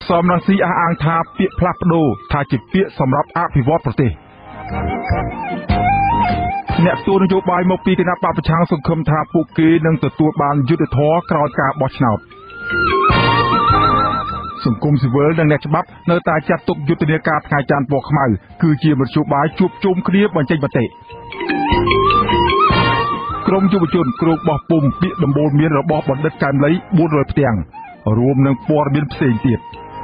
សំរងស៊ីអះអាងថាពាក្យផ្លាស់ប្ដូរថាជាពាក្យសម្រាប់អភិវឌ្ឍប្រទេសអ្នកទូនយោបាយមកពីគណៈបព្វប្រឆាំងសង្ឃឹមថាពួកគេនឹងទទួលបានយុត្តិធម៌ក្រោយការបោះឆ្នោតសង្គមស៊ីវិលនិងអ្នកច្បាប់នៅតែចាត់ទុកយុទ្ធនាការថ្ងៃច័ន្ទពណ៌ខ្មៅគឺជាមធ្យោបាយជួបជុំគ្នាបញ្ចេញមតិក្រមយុវជនគ្រោកបោះពុំពាក្យដំបូលមានរបស់បណ្ឌិតកែមលី400ផ្ទាំងរួមនឹងព័ត៌មានផ្សេងទៀត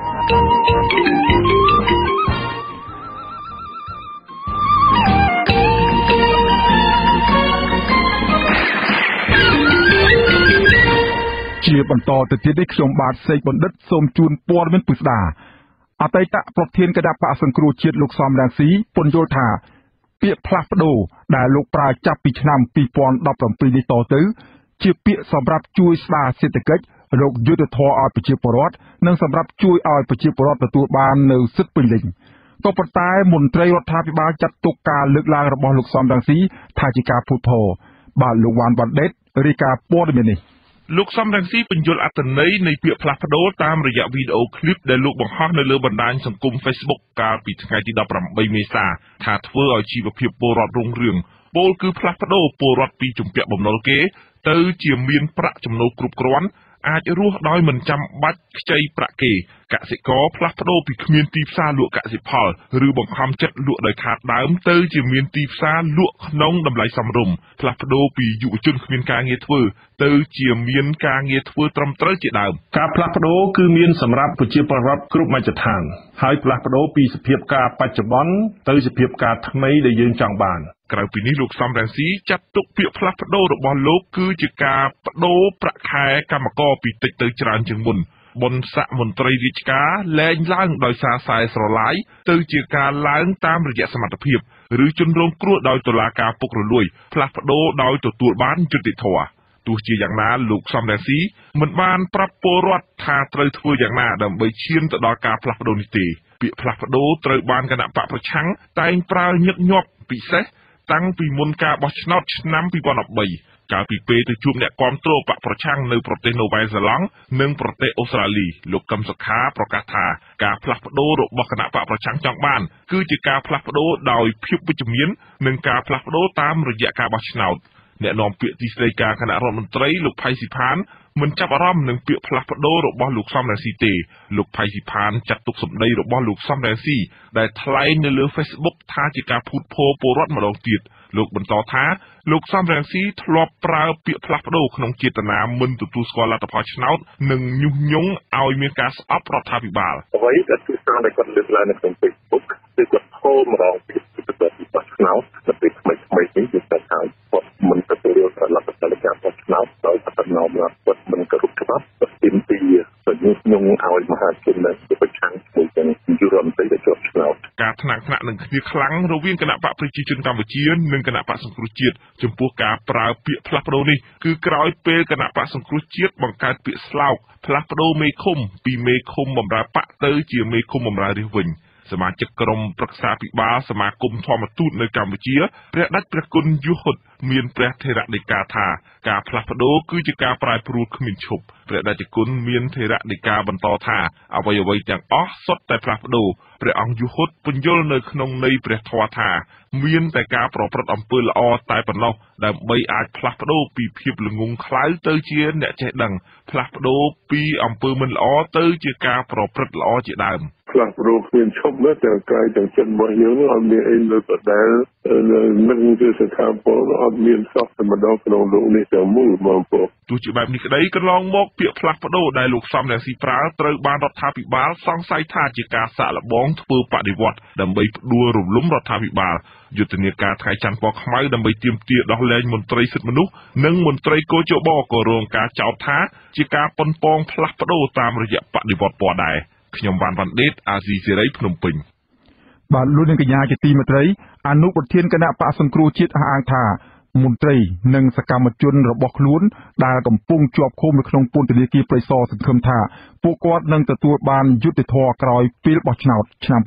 ជាបន្តទៅទៀតនេះខ្ញុំបាទសេកបណ្ឌិតសូមជូនព័ត៌មានពិស្ដាអតីតប្រធានគណៈបកសង្គ្រោះជាតិលោកសំរងស៊ីពន្យល់ថាពាក្យផ្លាស់ប្ដូរដែលលោកប្រើចាប់ពីឆ្នាំ2017នេះតទៅជាពាក្យសម្រាប់ជួយស្ដារសេដ្ឋកិច្ចរកយុត្តិធម៌ឲ្យប្រជាពលរដ្ឋនិងសម្រាប់ជួយឲ្យប្រជាពលរដ្ឋទទួលបាននូវសិទ្ធិពេញលេញក៏ប៉ុន្តែមន្ត្រីរដ្ឋាភិបាលចាត់ទុកការលើកឡើងរបស់លោកសំរងស៊ីថាជាការភូតភរបាទលោកវ៉ាន់វ៉ាន់ដេតរាយការណ៍ព័ត៌មាននេះលោកសំរងស៊ីបញ្យល់អត្ថន័យនៃពាក្យផ្លាស់ប្ដូរតាមរយៈវីដេអូឃ្លីបដែលលោកបង្ហោះនៅលើបណ្ដាញសង្គម Facebook កាលពីថ្ងៃទី18មេសាថាធ្វើឲ្យជីវភាពពលរដ្ឋរុងរឿងពោលគឺផ្លាស់ប្ដូរពលរដ្ឋពីជំពាក់បំណុលគេទៅជាមានប្រាក់ចំណូលគ្រប់គ្រាន់អាចរស់ដោយមិនចាំបាច់ខ្ចីប្រាក់គេកសិករផ្លាស់ប្ដូរពីគ្មានទីផ្សារលក់កសិផលឬបង្ខំចិត្តលក់ដោយខាតដើមទៅជាមានទីផ្សារលក់ក្នុងតម្លៃសមរម្យផ្លាស់ប្ដូរពីយុវជនគ្មានការងារធ្វើទៅជាមានការងារធ្វើត្រឹមត្រូវជាដើមការផ្លាស់ប្ដូរគឺមានសម្រាប់ប្រជាពលរដ្ឋគ្រប់មជ្ឈដ្ឋានហើយផ្លាស់ប្ដូរពីសភាពការបច្ចុប្បន្នទៅសភាពការថ្មីដែលយើងចង់បានក្រៅពីនេះលោកសំរងស៊ីចាត់ទុកពាក្យផ្លាស់ប្ដូររបស់លោកគឺជាការបដូរប្រាក់ខែកម្មករពីតិចទៅច្រើនជាងមុនបុណ្យស័ក្តិមន្ត្រីរាជការលែងឡើងដោយសារខ្សែស្រឡាយទៅជាការឡើងតាមរយៈសមត្ថភាពឬជនរងគ្រោះដោយតុលាការពុករលួយផ្លាស់ប្ដូរដោយទទួលបានយុត្តិធម៌ទោះជាយ៉ាងណាលោកសំរងស៊ីមិនបានប្រាប់ពលរដ្ឋថាត្រូវធ្វើយ៉ាងណាដើម្បីឈានទៅដល់ការផ្លាស់ប្ដូរនេះទេពាក្យផ្លាស់ប្ដូរត្រូវបានគណៈបកប្រឆាំងតែងប្រើញឹកញាប់ពិសេសតាំងពីមុនការបោះឆ្នោតឆ្នាំ2013កាលពីពេលទៅជួបអ្នកគាំទ្របកប្រឆាំងនៅប្រទេសនូវែលសេឡង់និងប្រទេសអូស្ត្រាលីលោកកឹមសុខាប្រកាសថាការផ្លាស់ប្ដូររបស់គណៈបកប្រឆាំងចង់បានគឺជាការផ្លាស់ប្ដូរដោយភាពវិជ្ជមាននិងការផ្លាស់ប្ដូរតាមរយៈការបោះឆ្នោតអ្នកនាំពាក្យទីស្តីការគណៈរដ្ឋមន្ត្រីលោកផៃស៊ីផានមិនចាប់អារម្មណ៍នឹងពាក្យផ្លាស់ប្ដូររបស់លោកសំរងស៊ីទេលោកផៃស៊ីផានចាត់ទុកសម្ដីរបស់លោកសំរងស៊ីដែលថ្លែងនៅលើ Facebook ថាជាការភូតភរពលរដ្ឋម្ដងទៀតលោកបន្តថាលោកសំរងស៊ីធ្លាប់ប្រើពាក្យផ្លាស់ប្ដូរក្នុងចេតនាមិនទទួលស្គាល់លទ្ធផលឆ្នោតនិងញុះញង់ឲ្យមានការស្អប់រដ្ឋាភិបាលអ្វីដែលគឺសារដែលគាត់លើកឡើងនៅក្នុង Facebook គឺគាត់ហៅម្ដងពីពីបោះឆ្នោតទៅពេលថ្មីនេះគឺគាត់ថាគាត់មិនទទួលលទ្ធផលការបោះឆ្នោតដោយអត្តនោមគាត់មិនគោរពច្បាប់គាត់ទាមទារញុះញង់ឲ្យមហាជនដែលប្រឆាំងជាមួយនឹងយុរដ្ឋមន្ត្រីដែលជាប់ឆ្នោតការថ្នាក់នឹងគ្នាខ្លាំងរវាងគណៈបកប្រជាជនកម្ពុជានិងគណៈបកសង្គ្រោះជាតិចំពោះការប្រើពាក្យផ្លាស់ប្ដូរនេះគឺក្រោយពេលគណៈបកសង្គ្រោះជាតិបង្កើតពាក្យស្លោកផ្លាស់ប្ដូរមេឃុំពីមេឃុំបម្រើបកទៅជាមេឃុំបម្រើរាជវិញសមាជិកក្រុមប្រឹក្សាពិបាលសមាគមធម្មទូតនៅកម្ពុជាព្រះដាច់ព្រះគុណយុហុតមានព្រះថេរដីកាថាការផ្លាស់ប្ដូរគឺជាការប្រែប្រួលគ្មានឈប់ព្រះដាច់គុណមានថេរដីកាបន្តថាអ្វីៗទាំងអស់សុទ្ធតែផ្លាស់ប្ដូរព្រះអង្គយុហុតពន្យល់នៅក្នុងន័យព្រះធម៌ថាមានតែការប្រព្រឹត្តអំពើល្អតែប៉ុណ្ណោះដើម្បីអាចផ្លាស់ប្ដូរពីភាពល្ងង់ខ្លៅទៅជាអ្នកចេះដឹងផ្លាស់ប្ដូរពីអំពើមិនល្អទៅជាការប្រព្រឹត្តល្អជាដើមផ្លាស់ប្ដូរគ្មានឈប់ណាទាំងកាយទាំងចិត្តរបស់យើងអត់មានអីនៅដដែលនឹងជាស្ថាប័នអត់មានសោះតែម្ដងក្នុងលោកនេះទាំងមូលបងប្អូនទោះជាបែបនេះក្តីកន្លងមកពាក្យផ្លាស់ប្ដូរដែលលោកសំរងស៊ីប្រើត្រូវបានរដ្ឋាភិបាលសង្ស័យថាជាការសាកល្បងធ្វើបដិវត្តដើម្បីផ្ដួលរំលំរដ្ឋាភិបាលយុទ្ធនាការថ្ងៃច័ន្ទពណ៌ខ្មៅដើម្បីទាមទារដោះលែងមន្ត្រីសិទ្ធិមនុស្សនិងមន្ត្រីកោជបក៏រងការចោទថាជាការប៉ុនប៉ងផ្លាស់ប្ដូរតាមរយៈបដិវត្តពណ៌ដែរខ្ញុំវ៉ាន់វ៉ាន់ដេតអាស៊ីសេរីភ្នំពេញបាទលោកនាងកញ្ញាជាទីមេត្រីអនុប្រធានគណៈបកសង្គ្រោះជាតិអះអាងថាមន្ត្រីនិងសកម្មជនរបស់ខ្លួនដែលកំពុងជាប់ឃុំនៅក្នុងពន្ធនាគារព្រៃសរសង្ឃឹមថាពួកគាត់នឹងទទួលបានយុត្តិធម៌ក្រោយពេលបោះឆ្នោតឆ្នាំ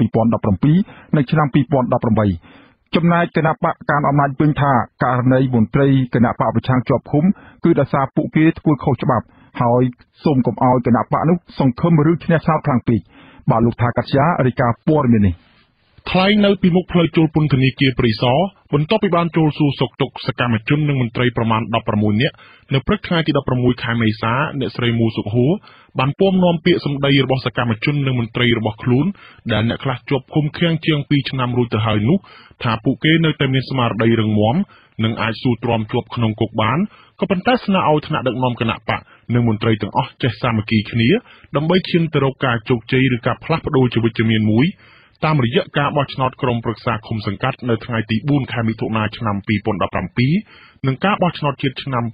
2017និងឆ្នាំ2018ចំណែកគណៈបកកាន់អំណាចវិញថាករណីមន្ត្រីគណៈបកប្រឆាំងជាប់ឃុំគឺដោយសារពួកគេធ្វើខុសច្បាប់ហើយសូមកុំឲ្យគណៈបកនោះសង្ឃឹមឬឈ្នះឆាវខ្លាំងពេកបាទលោកថាកាត់ជារាជការព័ត៌មាននេះថ្លែងនៅពីមុខផ្លូវចូលពន្ធនាគារព្រៃសរបន្ទាប់ពីបានចូលសួរសុខទុក្ខសកម្មជននិងមន្ត្រីប្រមាណ16នាក់នៅព្រឹកថ្ងៃទី16ខែមេសាអ្នកស្រីមូសុខហួរបានពំនាំពាក្យសម្ដីរបស់សកម្មជននិងមន្ត្រីរបស់ខ្លួនដែលអ្នកខ្លះជាប់ឃុំឃាំងជាង2ឆ្នាំរួចទៅហើយនោះថាពួកគេនៅតែមានស្មារតីរឹងមាំនិងអាចស៊ូទ្រាំជាប់ក្នុងគុកបានក៏ប៉ុន្តែស្នើឲ្យថ្នាក់ដឹកនាំគណៈបកនិងមន្ត្រីទាំងអស់ចេះសាមគ្គីគ្នាដើម្បីឈានទៅរកការជោគជ័យឬការផ្លាស់ប្ដូរជីវិតជំនាញមួយតាមរយៈការបោះឆ្នោតក្រុមប្រឹក្សាឃុំសង្កាត់នៅថ្ងៃទី4ខែមិថុនាឆ្នាំ2017និងការបោះឆ្នោតជាតិឆ្នាំ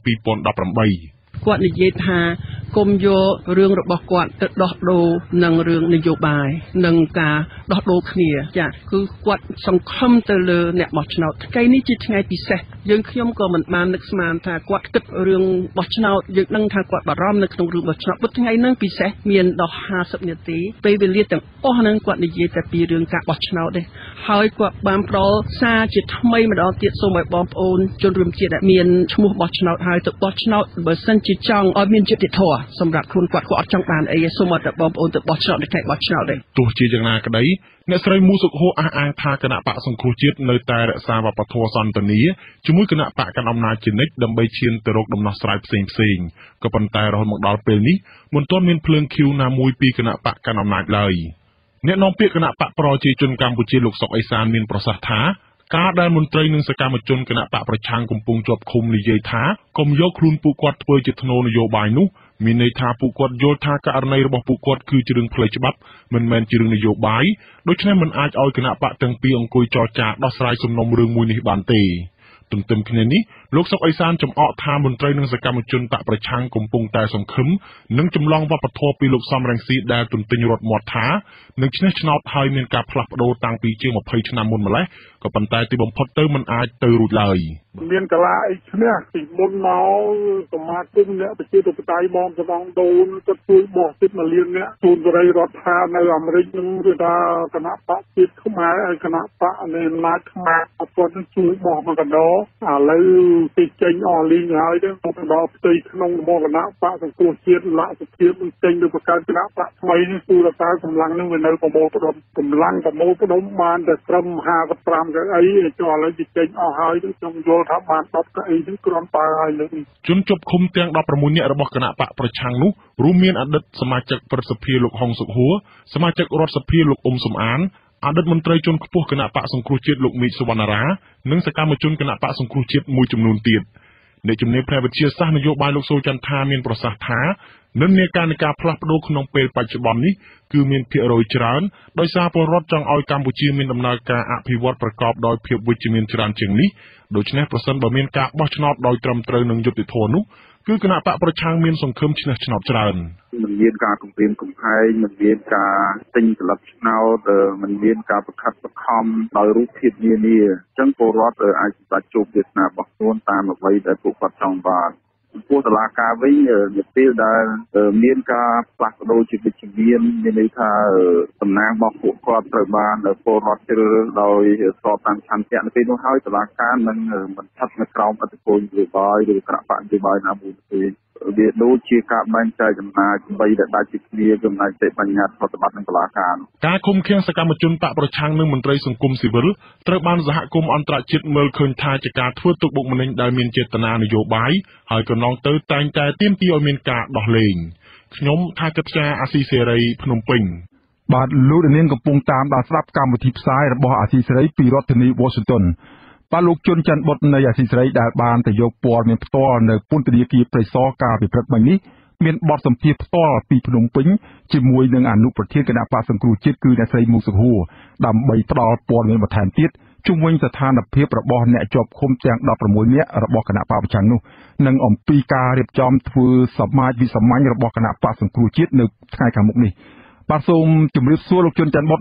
2018 គាត់និយាយថាគុំយករឿងរបស់គាត់ទៅដោះដូរនឹងរឿងនយោបាយនិងការដោះដូរគ្នាចាគឺគាត់សង្ឃឹមទៅលើអ្នកបោះឆ្នោតថ្ងៃនេះជាថ្ងៃពិសេសយើងខ្ញុំក៏មិនបាននឹកស្មានថាគាត់គិតរឿងបោះឆ្នោតយើងដឹងថាគាត់បារម្ភនៅក្នុងរឿងបោះឆ្នោតព្រោះថ្ងៃហ្នឹងពិសេសមានដល់50នាទីពេលវេលាទាំងអស់ហ្នឹងគាត់និយាយតែពីរឿងការបោះឆ្នោតទេហើយគាត់បានផ្ដល់សារជាថ្មីម្ដងទៀតសូមឲ្យបងប្អូនជនរួមជាតិដែលមានឈ្មោះបោះឆ្នោតហើយទៅបោះឆ្នោតបើសិនជាចង់ឲ្យមានយុត្តិធម៌សម្រាប់ខ្លួនគាត់អត់ចង់បានអីសូមឲ្យតែបងប្អូនទៅបោះឆ្នោតនៅថ្ងៃបោះឆ្នោតទេទោះជាយ៉ាងណាក្តីអ្នកស្រីមូសុខហួរអះអាងថាគណៈបកសង្គ្រោះជាតិនៅតែរក្សាវប្បធម៌សន្តិនិកជាមួយគណៈបកកណ្ដាលអំណាចជានិច្ចដើម្បីឈានទៅរកដំណោះស្រាយផ្សេងក៏ប៉ុន្តែរហូតមកដល់ពេលនេះមិនទាន់មានភ្លើងឃ្យូណាមួយពីគណៈបកកណ្ដាលអំណាចឡើយអ្នកនាំពាក្យគណៈបកប្រជាជនកម្ពុជាលោកសុកអេសានមានប្រសាសន៍ថាការដែលមន្ត្រីនិងសកម្មជនគណៈបកប្រឆាំងកំពុងជាប់ឃុំនិយាយថាកុំយកខ្លួនពួកគាត់ធ្វើជាធ្នូនយោបាយនោះមានន័យថាពួកគាត់យល់ថាករណីរបស់ពួកគាត់គឺជារឿងផ្លូវច្បាប់មិនមែនជារឿងនយោបាយដូច្នេះមិនអាចឲ្យគណៈបកទាំងពីរអង្គុយចរចាដោះស្រាយសំណុំរឿងមួយនេះបានទេទន្ទឹមគ្នានេះលោកសុកអេសានចំអកថាមន្ត្រីនិងសកម្មជនបកប្រឆាំងកំពុងតែសង្ឃឹមនិងចម្លងវប្បធម៌ពីលោកសំរងស៊ីដែលទន្ទិញរត់មាត់ថានឹងឈ្នះឆ្នោតហើយមានការផ្លាស់ប្ដូរតាំងពីជាង20ឆ្នាំមុនម្លេះក៏ប៉ុន្តែទីបំផុតទៅមិនអាចទៅរួចឡើយមានកលាអីឈ្នះពីមុនមកសមាគមអ្នកប្រជាធិបតេយ្យមកស្ដងដូនគាត់ជួយបោះចិត្ត1លានអ្នកជួនសេរីរដ្ឋានៅអាមេរិកនឹងគឺថាគណៈបកជាតិខ្មែរហើយគណៈបកនៃអំណាចខ្មែរគាត់នឹងជួយបោះមកកណ្ដោឥឡូវទីចេញអស់លីងហើយទៅដល់ផ្ទៃក្នុងរបស់គណៈបកសង្គ្រោះជាតិលក្ខភាពនឹងចេញទៅបង្កើតគណៈបកថ្មីនេះគឺថាកម្លាំងនឹងវានៅប្រមូលផ្ដុំកម្លាំងប្រមូលផ្ដុំបានតែត្រឹម55កៅអីចុះឥឡូវទីចេញអស់ហើយខ្ញុំយល់ថាបាន10កៅអីនេះគ្រាន់បើហើយលើជនជាប់ឃុំទាំង16នាក់របស់គណៈបកប្រឆាំងនោះរួមមានអតីតសមាជិកព្រឹទ្ធសភាលោកហុងសុខហួរសមាជិករដ្ឋសភាលោកអ៊ុំសំអានអតីតមន្ត្រីជាន់ខ្ពស់គណៈបកសង្គ្រោះជាតិលោកមីកសុវណ្ណារានិងសកម្មជនគណៈបកសង្គ្រោះជាតិមួយចំនួនទៀតអ្នកជំនាញផ្នែកវិទ្យាសាស្ត្រនយោបាយលោកសូចន្ទថាមានប្រសាសន៍ថានិន្នាការនៃការផ្លាស់ប្ដូរក្នុងពេលបច្ចុប្បន្ននេះគឺមានភាគរយច្រើនដោយសារពលរដ្ឋចង់ឲ្យកម្ពុជាមានដំណើរការអភិវឌ្ឍប្រកបដោយភាពវិជ្ជមានច្រើនជាងនេះដូច្នេះប្រសិនបើមានការបោះឆ្នោតដោយត្រឹមត្រូវនិងយុត្តិធម៌នោះគឺគណៈបកប្រឆាំងមានសង្ឃឹមឈ្នះឆ្នោតច្រើនមិនមានការគំរាមកំហែងមិនមានការទិញក្លឹបឆ្នោតមិនមានការប្រកាសបង្ខំដោយរូបភាពនានាអញ្ចឹងពលរដ្ឋអាចសម្រេចជោគវាសនារបស់ខ្លួនតាមអ្វីដែលពួកគាត់ចង់បានចំពោះតុលាការវិញនៅពេលដែលមានការផ្លាស់ប្ដូរជីវិតជំនាញមានន័យថាតំណាងរបស់ពួកគាត់ត្រូវបានពលរដ្ឋជ្រើសរើសដោយស្របតាមឆន្ទៈនៅពេលនោះហើយតុលាការនឹងមិនស្ថិតនៅក្រោមអធិបុលនយោបាយឬគណៈបកនយោបាយណាមួយទេវាដូចជាការបែងចែកអំណាចបីដែលដាច់ពីគ្នាគឺអំណាចទេបញ្ញត្តិប្រតិបត្តិនឹងតុលាការការឃុំឃាំងសកម្មជនបកប្រឆាំងនិងមន្ត្រីសង្គមស៊ីវិលត្រូវបានសហគមន៍អន្តរជាតិមើលឃើញថាជាការធ្វើទុកបុកម្នេញដែលមានចេតនានយោបាយហើយកន្លងទៅតែងតែទាមទារឲ្យមានការដោះលែងខ្ញុំថាកិត្យាអាស៊ីសេរីភ្នំពេញបាទលោកនាងកំពុងតាមដានស្ដាប់កម្មវិធីផ្សាយរបស់អាស៊ីសេរីពីរដ្ឋធានី Washington បាទលោកជុនច័ន្ទបុត្រនៃអាស៊ីសេរីដែលបានទៅយកព័ត៌មានផ្ទាល់នៅពន្ធនាគារព្រៃសរកាលពីព្រឹកមិញនេះមានបទសម្ភាសន៍ផ្ទាល់ពីភ្នំពេញជាមួយនឹងអនុប្រធានគណៈបក្សសង្គ្រោះជាតិគឺអ្នកស្រីមូសុខហួរដើម្បីផ្ដល់ព័ត៌មានបន្ថែមទៀតជុំវិញស្ថានភាពរបស់អ្នកជាប់ឃុំទាំង16នាក់របស់គណៈបកប្រឆាំងនោះនិងអំពីការរៀបចំធ្វើសមាជវិសាមញ្ញរបស់គណៈបក្សសង្គ្រោះជាតិនៅថ្ងៃខាងមុខនេះបាទសូមជម្រាបសួរលោកជុនច័ន្ទបុត្រ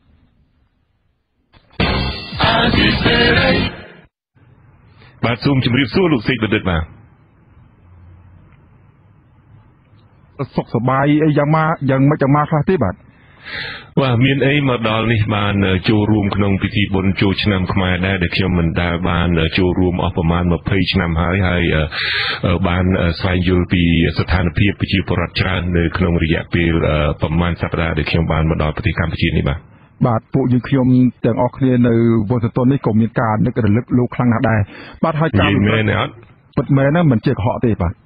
បាទសូមជម្រាបសួរលោកសេកបណ្ឌិតបាទសុខសប្បាយអីយ៉ាងម៉េចខ្លះទេបាទว่าមានអីមកដល់នេះបានចូលរួមក្នុងពិធីបុណ្យចូលឆ្នាំខ្មែរដែរដែលខ្ញុំមិនដែលបានចូលរួមអស់ប្រមាណ20ឆ្នាំហើយបានស្វែងយល់ពីស្ថានភាពប្រជាពលរដ្ឋច្រើននៅក្នុងរយៈពេលប្រមាណសប្តាហ៍ដែលខ្ញុំបានមកដល់ប្រទេសកម្ពុជានេះបាទពួកយើងខ្ញុំទាំងអស់គ្នានៅវ៉ាស៊ីនតោននេះក៏មានការនឹករលឹកលោកខ្លាំងណាស់ដែរបាទហើយការមែនទេអត់ពិតមែនណាមិនជាកុហកទេបាទ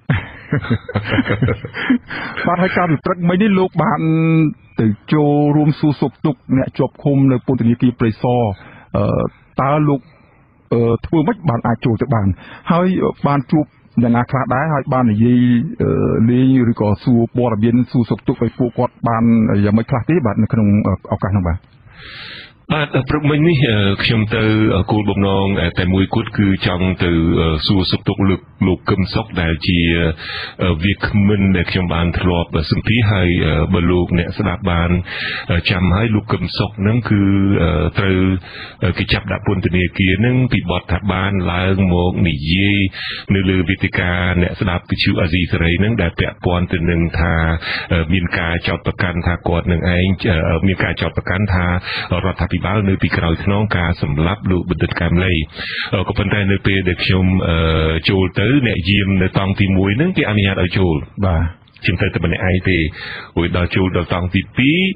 បាទហើយការវិព្រឹកមិញនេះលោកបានទៅចូលរួមសួរសុខទុក្ខអ្នកជាប់ឃុំនៅពន្ធនាគារព្រៃសរតើលោកធ្វើម៉េចបានអាចចូលទៅបានហើយបានជួបយ៉ាងណាខ្លះដែរហើយបាននិយាយលេងឬក៏សួរព័ត៌មានសួរសុខទុក្ខឲ្យពួកគាត់បានយ៉ាងម៉េចខ្លះទេបាទនៅក្នុងឱកាសនោះបាទបាទព្រឹកមិញនេះខ្ញុំទៅគោលបំណងតែមួយគត់គឺចង់ទៅសួរសុខទុក្ខលោកកឹមសុខដែលជាវាគ្មិនដែលខ្ញុំបានធ្លាប់សម្ភាសហើយបើលោកអ្នកស្ដាប់បានចាំហើយលោកកឹមសុខហ្នឹងគឺត្រូវគេចាប់ដាក់ពន្ធនាគារហ្នឹងពីបទថាបានឡើងមកនិយាយនៅលើវេទិកាអ្នកស្ដាប់វិទ្យុអាស៊ីសេរីហ្នឹងដែលពាក់ព័ន្ធទៅនឹងថាមានការចោទប្រកាន់ថាគាត់នឹងឯងមានការចោទប្រកាន់ថារដ្ឋាភិបាលនៅពីក្រោយខ្នងការសម្លាប់លោកបណ្ឌិតកែមលីក៏ប៉ុន្តែនៅពេលដែលខ្ញុំចូលទៅអ្នកយាមនៅតង់ទី1ហ្នឹងគេអនុញ្ញាតឲ្យចូលបាទខ្ញុំទៅតែម្នាក់ឯងទេហើយដល់ចូលដល់តង់ទី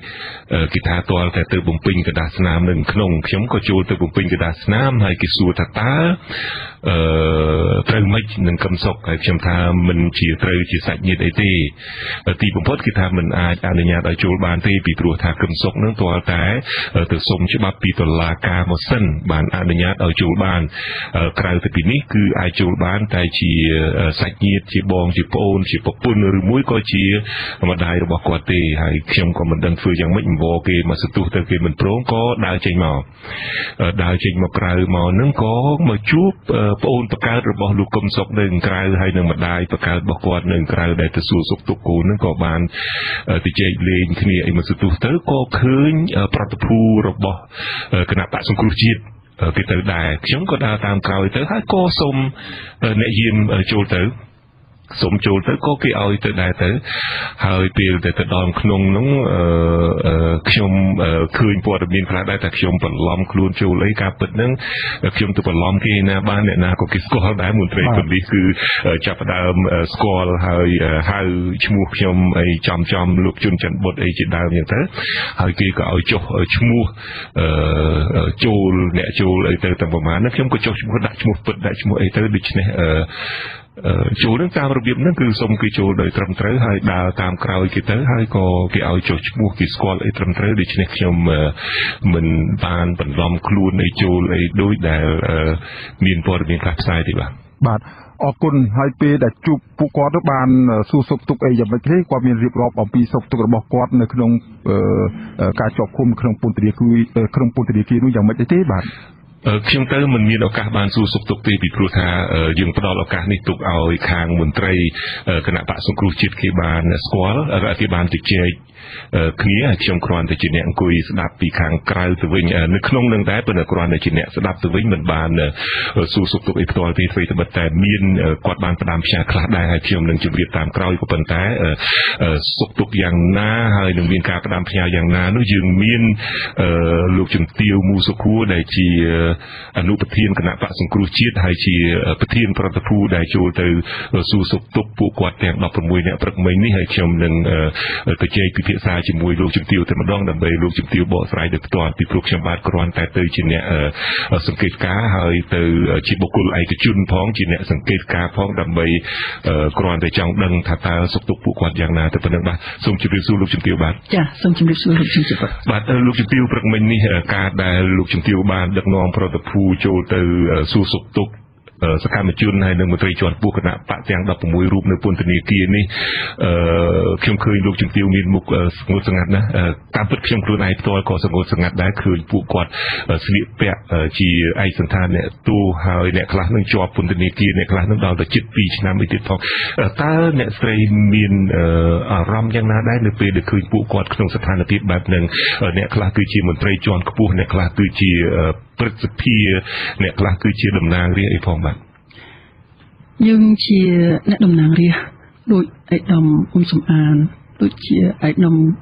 2គេថាទាល់តែទៅបំពេញกระดาษស្នាមនៅក្នុងខ្ញុំក៏ចូលទៅបំពេញกระดาษស្នាមហើយគេសួរថាតើត្រូវមិននឹងកឹមសុខហើយខ្ញុំថាមិនជាត្រូវជាសាច់ញាតិអីទេទីបំផុតគេថាមិនអាចអនុញ្ញាតឲ្យចូលបានទេពីព្រោះថាកឹមសុខនឹងទាល់តែទៅសុំច្បាប់ពីតុលាការមកសិនបានអនុញ្ញាតឲ្យចូលបានក្រៅទៅពីនេះគឺអាចចូលបានតែជាសាច់ញាតិជាបងជាប្អូនជាប្រពន្ធឬមួយក៏ជាម្ដាយរបស់គាត់ទេហើយខ្ញុំក៏មិនដឹងធ្វើយ៉ាងម៉េចអង្វរគេមកសទុះទៅគេមិនព្រមក៏ដើរចេញមកក្រៅមកនឹងក៏មកជួបប្អូនបកើតរបស់លោកកឹមសុខនៅក្រៅហើយនឹងម្ដាយបកើតរបស់គាត់នៅក្រៅដែលទៅសួរសុខទុក្ខកូននឹងក៏បានទៅជែកលេងគ្នាអីមកសទុះទៅក៏ឃើញប្រតិភូរបស់គណៈបក្សសង្គ្រោះជាតិគេទៅដែរខ្ញុំក៏ដើរតាមក្រោយទៅហើយក៏សូមអ្នកយាមចូលទៅសុំចូលទៅក៏គេឲ្យទៅដែរទៅហើយពេលទៅដល់ក្នុងនោះខ្ញុំឃើញព័ត៌មានខ្លះដែរតែខ្ញុំបន្លំខ្លួនចូលអីការពិតហ្នឹងខ្ញុំទៅបន្លំគេណាបានអ្នកណាក៏គេស្គាល់ដែរមន្ត្រីប៉ូលីសគឺចាប់ផ្ដើមស្គាល់ហើយហៅឈ្មោះខ្ញុំអីចំលោកជុនច័ន្ទបុត្រអីជាដើមអញ្ចឹងទៅហើយគេក៏ឲ្យចុះឈ្មោះចូលអ្នកចូលអីទៅតែប្រហែលហ្នឹងខ្ញុំក៏ចុះឈ្មោះដាក់ឈ្មោះពិតដាក់ឈ្មោះអីទៅដូច្នេះចូលនឹងតាមរបៀបហ្នឹងគឺសុំគេចូលដោយត្រឹមត្រូវហើយដើរតាមក្រោយគេទៅហើយក៏គេឲ្យចុះឈ្មោះគេស្គាល់អីត្រឹមត្រូវដូច្នេះខ្ញុំមិនបានបន្លំខ្លួនអីចូលអីដូចដែលមានព័ត៌មានខ្លះផ្សាយទេបាទអរគុណហើយពេលដែលជួបពួកគាត់ទៅបានសួរសុខទុក្ខអីយ៉ាងម៉េចទេគាត់មានរៀបរាប់អំពីសុខទុក្ខរបស់គាត់នៅក្នុងការជាប់ឃុំក្នុងពន្ធនាគារនោះយ៉ាងម៉េចទេបាទខ្ញុំទៅមិនមានឱកាសបានសួរសុខទុក្ខទេពីព្រោះថាយើងផ្ដល់ឱកាសនេះទុកឲ្យខាងមន្ត្រីគណៈបក្សសង្គ្រោះជាតិគេបានស្គាល់គេបានជជែកគ្នាខ្ញុំគ្រាន់តែជាអ្នកអង្គុយស្ដាប់ពីខាងក្រៅទៅវិញនៅក្នុងនឹងដែរប៉ុន្តែគ្រាន់តែជាអ្នកស្ដាប់ទៅវិញមិនបានសួរសុខទុក្ខអីផ្ទាល់ទេធ្វើតែតែមានគាត់បានផ្ដាំផ្ញើខ្លះដែរហើយខ្ញុំនឹងជម្រាបតាមក្រោយក៏ប៉ុន្តែសុខទុក្ខយ៉ាងណាហើយនឹងមានការផ្ដាំផ្ញើយ៉ាងណានោះយើងមានលោកជំទាវមូសុខួរដែលជាអនុប្រធានគណៈបក្សសង្គ្រោះជាតិហើយជាប្រធានប្រតិភូដែលចូលទៅសួរសុខទុក្ខពួកគាត់ទាំង16នាក់ព្រឹកមិញនេះហើយខ្ញុំនឹងទៅជែកពិភាក្សាជាមួយលោកជំទាវតែម្ដងដើម្បីលោកជំទាវបកស្រាយដោយផ្ទាល់ពីព្រោះខ្ញុំបាទគ្រាន់តែទៅជាអ្នកសង្កេតការណ៍ហើយទៅជាបុគ្គលឯកជនផងជាអ្នកសង្កេតការណ៍ផងដើម្បីគ្រាន់តែចង់ដឹងថាតើសុខទុក្ខពួកគាត់យ៉ាងណាទៅប៉ុណ្ណឹងបាទសូមជម្រាបសួរលោកជំទាវបាទចាសូមជម្រាបសួរលោកជំទាវបាទលោកជំទាវព្រឹកមិញនេះការដែលលោកជំទាវបានដឹកនាំប្រតិភូចូលទៅសួរសុខទុក្ខសកម្មជនហើយនិងមន្ត្រីជាន់ខ្ពស់គណៈបកទាំង16រូបនៅពន្ធនាគារនេះខ្ញុំឃើញលោកជំទាវមានមុខស្ងួតស្ងាត់ណាស់តាមពិតខ្ញុំខ្លួនឯងផ្ទាល់ក៏ស្ងួតស្ងាត់ដែរឃើញពួកគាត់ស្លៀកពាក់ជាឯកសណ្ឋានអ្នកទោសហើយអ្នកខ្លះនឹងជាប់ពន្ធនាគារអ្នកខ្លះនឹងដល់ទៅជិត2ឆ្នាំអីទៀតផងតើអ្នកស្រីមានអារម្មណ៍យ៉ាងណាដែរនៅពេលដែលឃើញពួកគាត់ក្នុងស្ថានភាពបែបហ្នឹងអ្នកខ្លះគឺជាមន្ត្រីជាន់ខ្ពស់អ្នកខ្លះគឺជាព្រឹទ្ធសភាអ្នកខ្លះគឺជាតំណាងរាស្ត្រអីផងបាទយើងជាអ្នកតំណាងរាស្ត្រដូចឯកឧត្តមអ៊ុំសំអានដូចជាឯកឧត្តម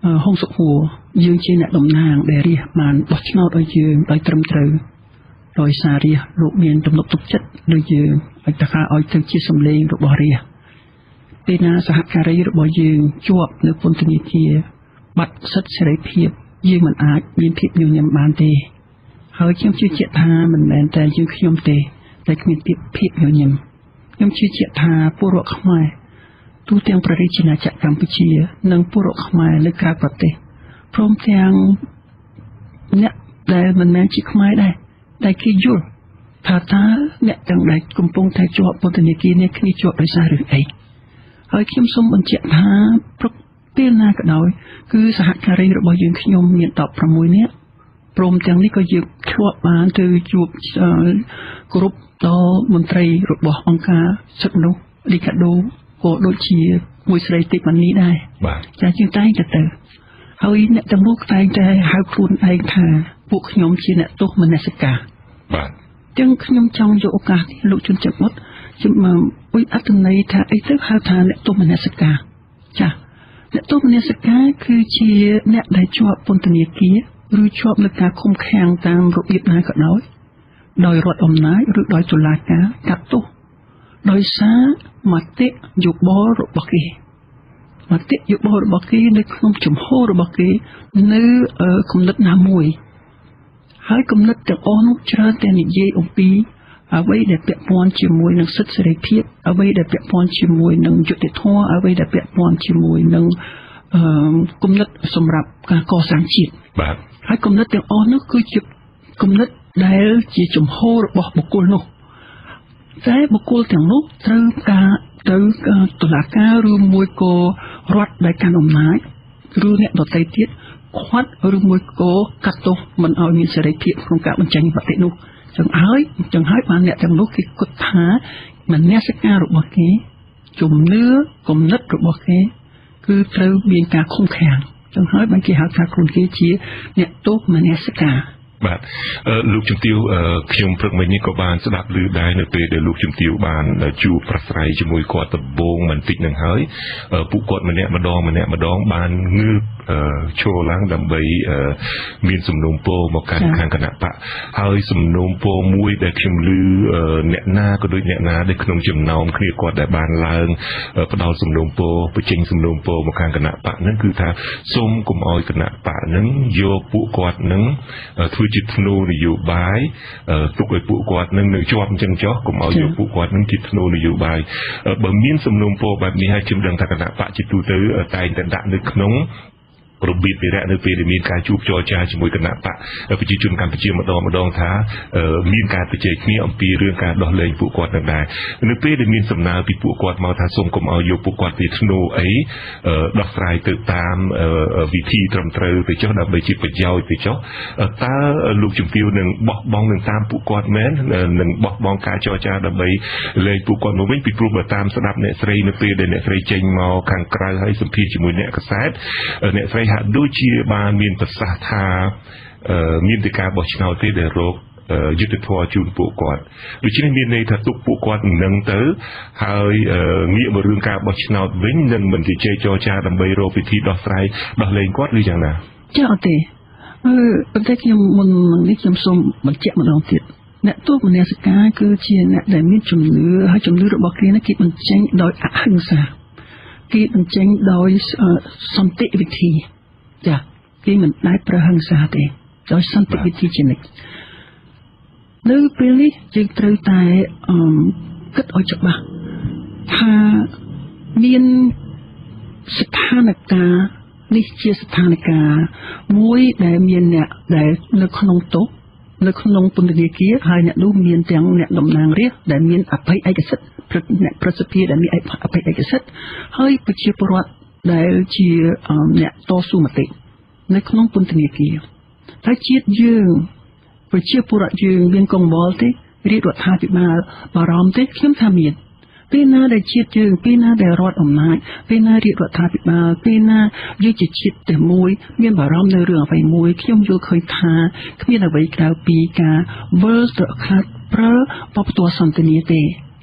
ហុងសុខួរយើងជាអ្នកតំណាងដែលរាជបានបោះឆ្នោតឲ្យយើងដោយត្រឹមត្រូវដោយសាររាជលោកមានទំនុកទុកចិត្តលើយើងឲ្យតែឲ្យទៅជាសម្លេងរបស់រាជពេលណាសហការីរបស់យើងជាប់នៅពន្ធនាគារបាត់សិទ្ធិសេរីភាពយើងមិនអាចមានភាពញញឹមបានទេហើយខ្ញុំជឿជាក់ថាមិនមែនតែយើងខ្ញុំទេតែគ្មានភាពញញឹមខ្ញុំជឿជាក់ថាពលរដ្ឋខ្មែរទូទាំងប្រទេសជាណាចក្រកម្ពុជានិងពលរដ្ឋខ្មែរនៅក្រៅប្រទេសព្រមទាំងអ្នកដែលមិនមែនជាខ្មែរដែរតែគេយល់ថាតើអ្នកទាំងដែលកំពុងតែជាប់ពន្ធនាគារនេះគ្នាជាប់ដោយសាររឿងអីហើយខ្ញុំសូមបញ្ជាក់ថាព្រឹកពេលណាក៏ដោយគឺសហការីរបស់យើងខ្ញុំមាន16នាក់ព្រមទាំងនេះក៏យើងធ្លាប់បានទៅជួបគ្រប់ដល់មន្ត្រីរបស់អង្គការសិទ្ធិមនុស្សលីកាដូក៏ដូចជាមួយស្រីតិចម៉ានីដែរចាជាងតែងទៅហើយអ្នកទាំងនោះតែងតែហៅខ្លួនឯងថាពួកខ្ញុំជាអ្នកទោសមនសិការបាទចឹងខ្ញុំចង់យកឱកាសនេះលោកជនចិត្តមុតខ្ញុំអ៊ុយអត្ថន័យថាអីទៅហៅថាអ្នកទោសមនសិការចាអ្នកទោសមនសិការគឺជាអ្នកដែលជាប់ពន្ធនាគារឬជាប់នៅការឃុំឃាំងតាមរបៀបណាក៏ដោយរដ្ឋអំណាចឬដោយតុលាការកាត់ទោសដោយសារមតិយោបល់របស់គេមតិយោបល់របស់គេនៅក្នុងជំហររបស់គេនៅគំនិតណាមួយហើយគំនិតទាំងអស់នោះច្រើនតែនិយាយអំពីអ្វីដែលពាក់ព័ន្ធជាមួយនឹងសិទ្ធិសេរីភាពអ្វីដែលពាក់ព័ន្ធជាមួយនឹងយុត្តិធម៌អ្វីដែលពាក់ព័ន្ធជាមួយនឹងគំនិតសម្រាប់ការកសាងជាតិបាទហើយគំនិតទាំងអស់នោះគឺជាគំនិតដែលជាជំហររបស់បុគ្គលនោះតែបុគ្គលទាំងនោះត្រូវការទៅតុលាការឬមួយក៏រដ្ឋដែលកាន់អំណាចឬអ្នកដទៃទៀតខាត់ឬមួយក៏កាត់ទោសមិនឲ្យមានសេរីភាពក្នុងការបញ្ចេញមតិនោះចឹងហើយបានអ្នកទាំងនោះគេគិតថាមនសិការរបស់គេជំនឿគំនិតរបស់គេគឺត្រូវមានការឃុំឃាំងចឹងហើយបានគេហៅថាខ្លួនគេជាអ្នកទោសមនសិការបាទលោកជំទាវខ្ញុំព្រឹកមិញនេះក៏បានស្ដាប់ឮដែរនៅពេលដែលលោកជំទាវបានជួបប្រស្រ័យជាមួយគាត់ដំបូងបន្តិចនឹងហើយពួកគាត់ម្នាក់ម្ដងបានងើបឈរឡើងដើម្បីមានសំណូមពរមកកាន់ខាងគណៈបកហើយសំណូមពរមួយដែលខ្ញុំឮអ្នកណាក៏ដូចអ្នកណាដែលក្នុងចំណោមគ្នាគាត់ដែលបានឡើងផ្ដល់សំណូមពរបញ្ចេញសំណូមពរមកខាងគណៈបកហ្នឹងគឺថាសូមកុំឲ្យគណៈបកហ្នឹងយកពួកគាត់ហ្នឹងធ្វើជាធ្នូនយោបាយទុកឲ្យពួកគាត់នឹងនៅជាប់អញ្ចឹងចុះកុំឲ្យយកពួកគាត់នឹងជាធ្នូនយោបាយបើមានសំណុំពរបែបនេះហើយខ្ញុំដឹងថាគណៈបកជាទូទៅតែងតែដាក់នៅក្នុងរបៀបវិរៈនៅពេលដែលមានការជួបចរចាជាមួយគណៈបកប្រជាជនកម្ពុជាម្ដងថាមានការជជែកគ្នាអំពីរឿងការដោះលែងពួកគាត់នឹងដែរនៅពេលដែលមានសំណើពីពួកគាត់មកថាសូមកុំឲ្យយកពួកគាត់ពីធ្នូអីដោះស្រាយទៅតាមវិធីត្រឹមត្រូវទៅចុះដើម្បីជាប្រយោជន៍ទៅចុះតើលោកជំទាវនឹងបោះបង់នឹងតាមពួកគាត់មែននឹងបោះបង់ការចរចាដើម្បីលែងពួកគាត់មកវិញពីព្រោះបើតាមស្ដាប់អ្នកស្រីនៅពេលដែលអ្នកស្រីចេញមកខាងក្រៅហើយសម្ភាសជាមួយអ្នកកសែតអ្នកស្រីហាក់ដូចជាបានមានប្រសាសន៍ថាមានតែការបោះឆ្នោតទេដែលរកយុទ្ធធម៌ជូនពួកគាត់ដូច្នេះមានន័យថាទុកពួកគាត់នឹងទៅហើយងាកមករឿងការបោះឆ្នោតវិញនឹងមិនជជែកចរចាដើម្បីរកវិធីដោះស្រាយដោះលែងគាត់ឬយ៉ាងណាចាអត់ទេប៉ុន្តែខ្ញុំមុននេះខ្ញុំសូមបញ្ជាក់ម្ដងទៀតអ្នកទោសមនសិការគឺជាអ្នកដែលមានជំនឿហើយជំនឿរបស់គេគេបញ្ចេញដោយអហិង្សាគេបញ្ចេញដោយសន្តិវិធីចាគេមិនដែលប្រើហិង្សាទេដោយសន្តិវិធីជានិច្ចនៅពេលនេះយើងត្រូវតែគិតឲ្យច្បាស់ថាមានស្ថានភាពនេះជាស្ថានភាពមួយដែលមានអ្នកដែលនៅក្នុងទោសនៅក្នុងពន្ធនាគារហើយអ្នកនោះមានទាំងអ្នកតំណាងរាស្ត្រដែលមានអភ័យឯកសិទ្ធិអ្នកប្រសិទ្ធិដែលមានអភ័យឯកសិទ្ធិហើយប្រជាពលរដ្ឋដែលជាអ្នកតស៊ូមតិនៅក្នុងពន្ធនាគារហើយជាតិយើងប្រជាពលរដ្ឋយើងមានកង្វល់ទេរាជរដ្ឋាភិបាលបារម្ភទេខ្ញុំថាមានពេលណាដែលជាតិយើងពេលណាដែលរដ្ឋអំណាចពេលណារាជរដ្ឋាភិបាលពេលណាយើងជាជាតិតែមួយមានបារម្ភនៅរឿងអ្វីមួយខ្ញុំយល់ឃើញថាគ្មានអ្វីក្រៅពីការវិលត្រខាត់ប្រើបបផ្ទាល់សន្តានាទេ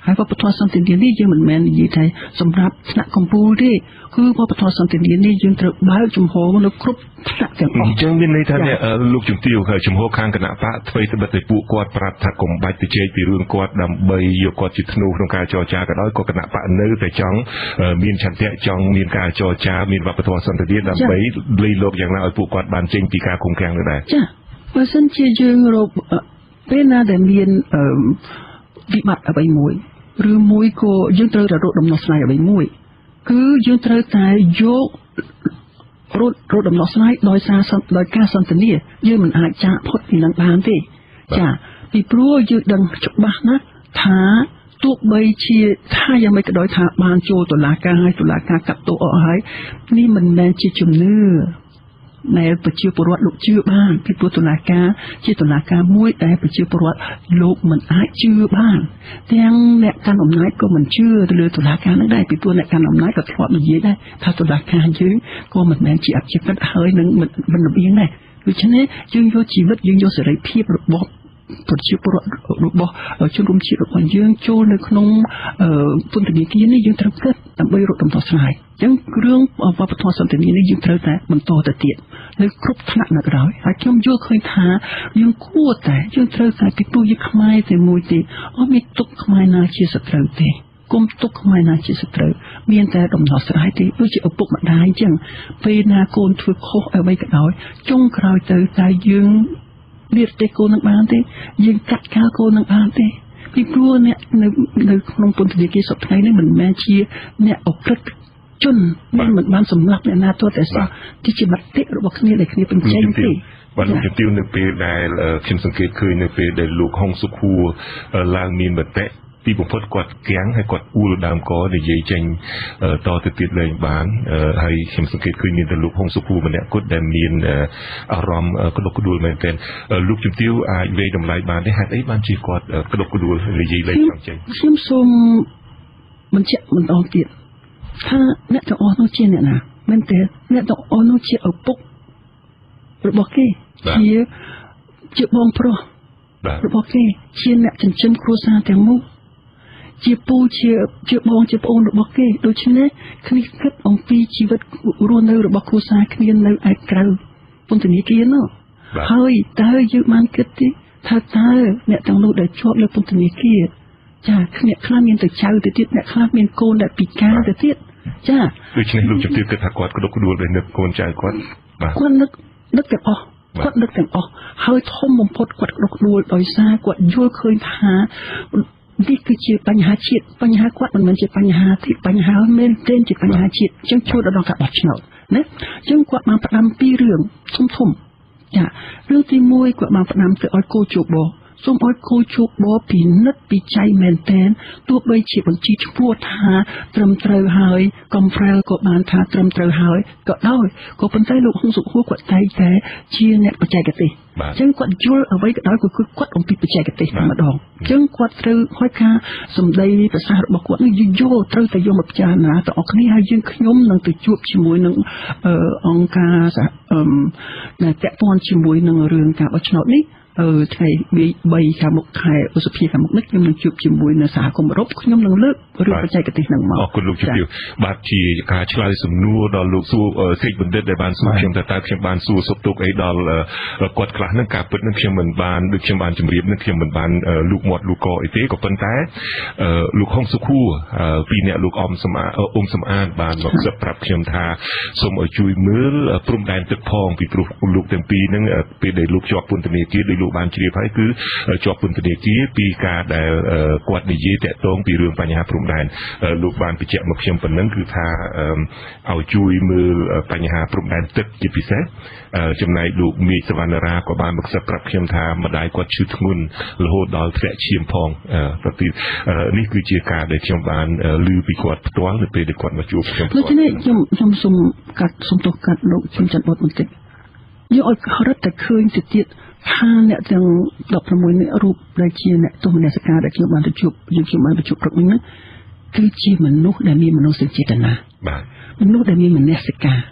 ហើយវប្បធម៌សន្តិនិកនេះយើងមិនមែននិយាយថាសម្រាប់ថ្នាក់កម្ពុជាទេគឺវប្បធម៌សន្តិនិកនេះយើងត្រូវបើកចំហនៅគ្រប់ថ្នាក់ទាំងអស់ចឹងមានន័យថាលោកជំទាវចំហខាងគណៈបកធ្វើទៅបិទឲ្យពួកគាត់ប្រាប់ថាកុំបាច់ទៅជែកពីរឿងគាត់ដើម្បីយកគាត់ជាធ្នូក្នុងការចរចាក៏ដោយក៏គណៈបកនៅតែចង់មានឆន្ទៈចង់មានការចរចាមានវប្បធម៌សន្តិនិកដើម្បីលៃលោកយ៉ាងណាឲ្យពួកគាត់បានចេញពីការឃុំឃាំងនោះដែរចាបើសិនជាយើងរកពេលណាដែលមានវិបត្តិអ្វីមួយឬមួយក៏យើងត្រូវតែរកដំណោះស្រាយអ្វីមួយគឺយើងត្រូវតែយករកដំណោះស្រាយដោយការសន្ទនាយើងមិនអាចចាកផុតពីនឹងបានទេចាពីព្រោះយើងដឹងច្បាស់ណាស់ថាទោះបីជាថាយ៉ាងម៉េចក៏ដោយថាបានចូលតុលាការហើយតុលាការកាត់ទោសអស់ហើយនេះមិនមែនជាជំនឿដែលប្រជាពលរដ្ឋលោកជឿបានពីព្រោះតុលាការជាតុលាការមួយដែលប្រជាពលរដ្ឋលោកមិនអាចជឿបានទាំងអ្នកកាន់អំណាចក៏មិនជឿទៅលើតុលាការនឹងដែរពីព្រោះអ្នកកាន់អំណាចក៏ធ្លាប់និយាយដែរថាតុលាការយើងក៏មិនមែនជាអព្យាក្រឹតហើយនឹងមិនរបៀងដែរដូច្នេះយើងយកជីវិតយើងយកសេរីភាពរបស់ប្រជាពលរដ្ឋរបស់ជនរួមជាតិរបស់យើងចូលនៅក្នុងពន្ធនាគារនេះយើងត្រូវគិតដើម្បីរកដំណោះស្រាយអញ្ចឹងរឿងវប្បធម៌សន្តិនិកនេះយើងត្រូវតែបន្តទៅទៀតនៅគ្រប់ថ្នាក់នៅក្រោយហើយខ្ញុំយល់ឃើញថាយើងគួរតែយើងត្រូវតែពីព្រោះយើងខ្មែរតែមួយទេអត់មានទុកខ្មែរណាជាសត្រូវទេគុំទុកខ្មែរណាជាសត្រូវមានតែដំណោះស្រាយទេដូចជាឪពុកម្ដាយអញ្ចឹងពេលណាកូនធ្វើខុសអ្វីក៏ដោយចុងក្រោយទៅតែយើងលាតទេកូននឹងបានទេយើងកាត់កាលកូននឹងបានទេពីព្រោះអ្នកនៅក្នុងពន្ធនាគារសពថ្ងៃនេះមិនមែនជាអ្នកអក្រិតជនមិនបានសម្លាប់អ្នកណាទោះតែសោះទីជាមតិរបស់គ្នាដែលគ្នាបញ្ចេញទេបាទលោកជំទាវនៅពេលដែលខ្ញុំសង្កេតឃើញនៅពេលដែលលោកហុងសុខួរឡើងមានមតិពីបំផុតគាត់គាំងហើយគាត់អួលដើមកនិយាយចេញតទៅទៀតលែងបានហើយខ្ញុំសង្កេតឃើញមានតែលោកហុងសុខួរម្នាក់គត់ដែលមានអារម្មណ៍ក្តុកក្តួលមែនទែនលោកជំទាវអាចវេតម្លៃបានទេហេតុអីបានជាគាត់ក្តុកក្តួលនិយាយលែងចង់ចេញខ្ញុំសូមបញ្ជាក់ម្ដងទៀតថាអ្នកទាំងអស់នោះជាអ្នកណាមែនទេអ្នកទាំងអស់នោះជាឪពុករបស់គេជាបងប្រុសរបស់គេជាអ្នកចិញ្ចឹមគ្រួសារទាំងមូលជាពូជាបងជាប្អូនរបស់គេដូច្នេះគ្នាគិតអំពីជីវិតរស់នៅរបស់គ្រួសារគ្នានៅឯក្រៅពន្ធនាគារនោះហើយតើយើងបានគិតទេថាតើអ្នកទាំងនោះដែលជាប់នៅពន្ធនាគារចាគ្នាខ្លះមានតែចៅទៅទៀតអ្នកខ្លះមានកូនដែលពិការទៅទៀតចាដូច្នេះលោកជំទាវគិតថាគាត់ក្តុកក្តួលដោយនឹកកូនចៅគាត់គាត់នឹកទាំងអស់គាត់នឹកទាំងអស់ហើយធំបំផុតគាត់ក្តុកក្តួលដោយសារគាត់យល់ឃើញថានេះគឺជាបញ្ហាជាតិបញ្ហាគាត់មិនមែនជាបញ្ហាទីបញ្ហាមែនទេជាបញ្ហាជាតិអញ្ចឹងចូលដល់ការបោះឆ្នោតណាអញ្ចឹងគាត់បានផ្ដាំពីររឿងធំចារឿងទី1គាត់បានផ្ដាំទៅឲ្យគោជបសូមឲ្យគោជបពិនិត្យពិច័យមែនតែនទោះបីជាបញ្ជីឈ្មោះថាត្រឹមត្រូវហើយកំប្រែលក៏បានថាត្រឹមត្រូវហើយក៏ដោយក៏ប៉ុន្តែលោកហ៊ុនសុខួរគាត់តែងតែជាអ្នកបច្ចេកទេសអញ្ចឹងគាត់យល់អ្វីក៏ដោយគឺគាត់អំពីបច្ចេកទេសតែម្ដងអញ្ចឹងគាត់ត្រូវឲ្យការសម្ដីប្រសាសន៍របស់គាត់នេះយល់ត្រូវតែយកមកពិចារណាទាំងអស់គ្នាហើយយើងខ្ញុំនឹងទៅជួបជាមួយនឹងអង្គការដែលពាក់ព័ន្ធជាមួយនឹងរឿងការបោះឆ្នោតនេះថ្ងៃ3ខាងមុខខែឧសភាខាងមុខនេះខ្ញុំនឹងជួបជាមួយនៅសហគមន៍អឺរ៉ុបខ្ញុំនឹងលើករឿងបច្ចេកទេសហ្នឹងមកអរគុណលោកជំទាវបាទជាការឆ្លើយសំណួរដល់លោកសួរសេកបណ្ឌិតដែលបានសួរខ្ញុំតើខ្ញុំបានសួរសុខទុក្ខអីដល់គាត់ខ្លះហ្នឹងការពិតនឹងខ្ញុំមិនបានដូចខ្ញុំបានជម្រាបនឹងខ្ញុំមិនបានលូកមាត់លូកកអីទេក៏ប៉ុន្តែលោកហុងសុខួរពីអ្នកលោកអ៊ំសំអាតបានមកសឹកប្រាប់ខ្ញុំថាសូមឲ្យជួយមើលព្រំដែនទឹកផងពីព្រោះលោកទាំងពីរហ្នឹងពេលដែលលោកជាប់ពន្ធនាគារលោកបានជ្រាបហើយគឺជាប់ពន្ធនាគារពីការដែលគាត់និយាយតាក់ទងពីរឿងបញ្ហាព្រំដែនលោកបានបញ្ជាក់មកខ្ញុំប៉ុណ្ណឹងគឺថាឲ្យជួយមើលបញ្ហាព្រំដែនទឹកជាពិសេសចំណែកលោកមេឃសវណ្ណរាក៏បានមកសឹកប្រាប់ខ្ញុំថាម្ដាយគាត់ឈឺធ្ងន់រហូតដល់ធ្លាក់ឈាមផងប្រទីនេះគឺជាការដែលខ្ញុំបានឮពីគាត់ផ្ទាល់នៅពេលដែលគាត់មកជួបខ្ញុំដូច្នេះខ្ញុំសូមទោសកាត់លោកខ្ញុំចាត់បទបន្តិចយកឲ្យរត់តែឃើញទៅទៀតថាអ្នកទាំង16នាក់រូបដែលជាអ្នកទោសមនសិការដែលខ្ញុំបានទៅជួបខ្ញុំបានទៅជួបព្រឹកនេះគឺជាមនុស្សដែលមានមនោសញ្ចេតនាបាទមនុស្សដែលមានមនសិការ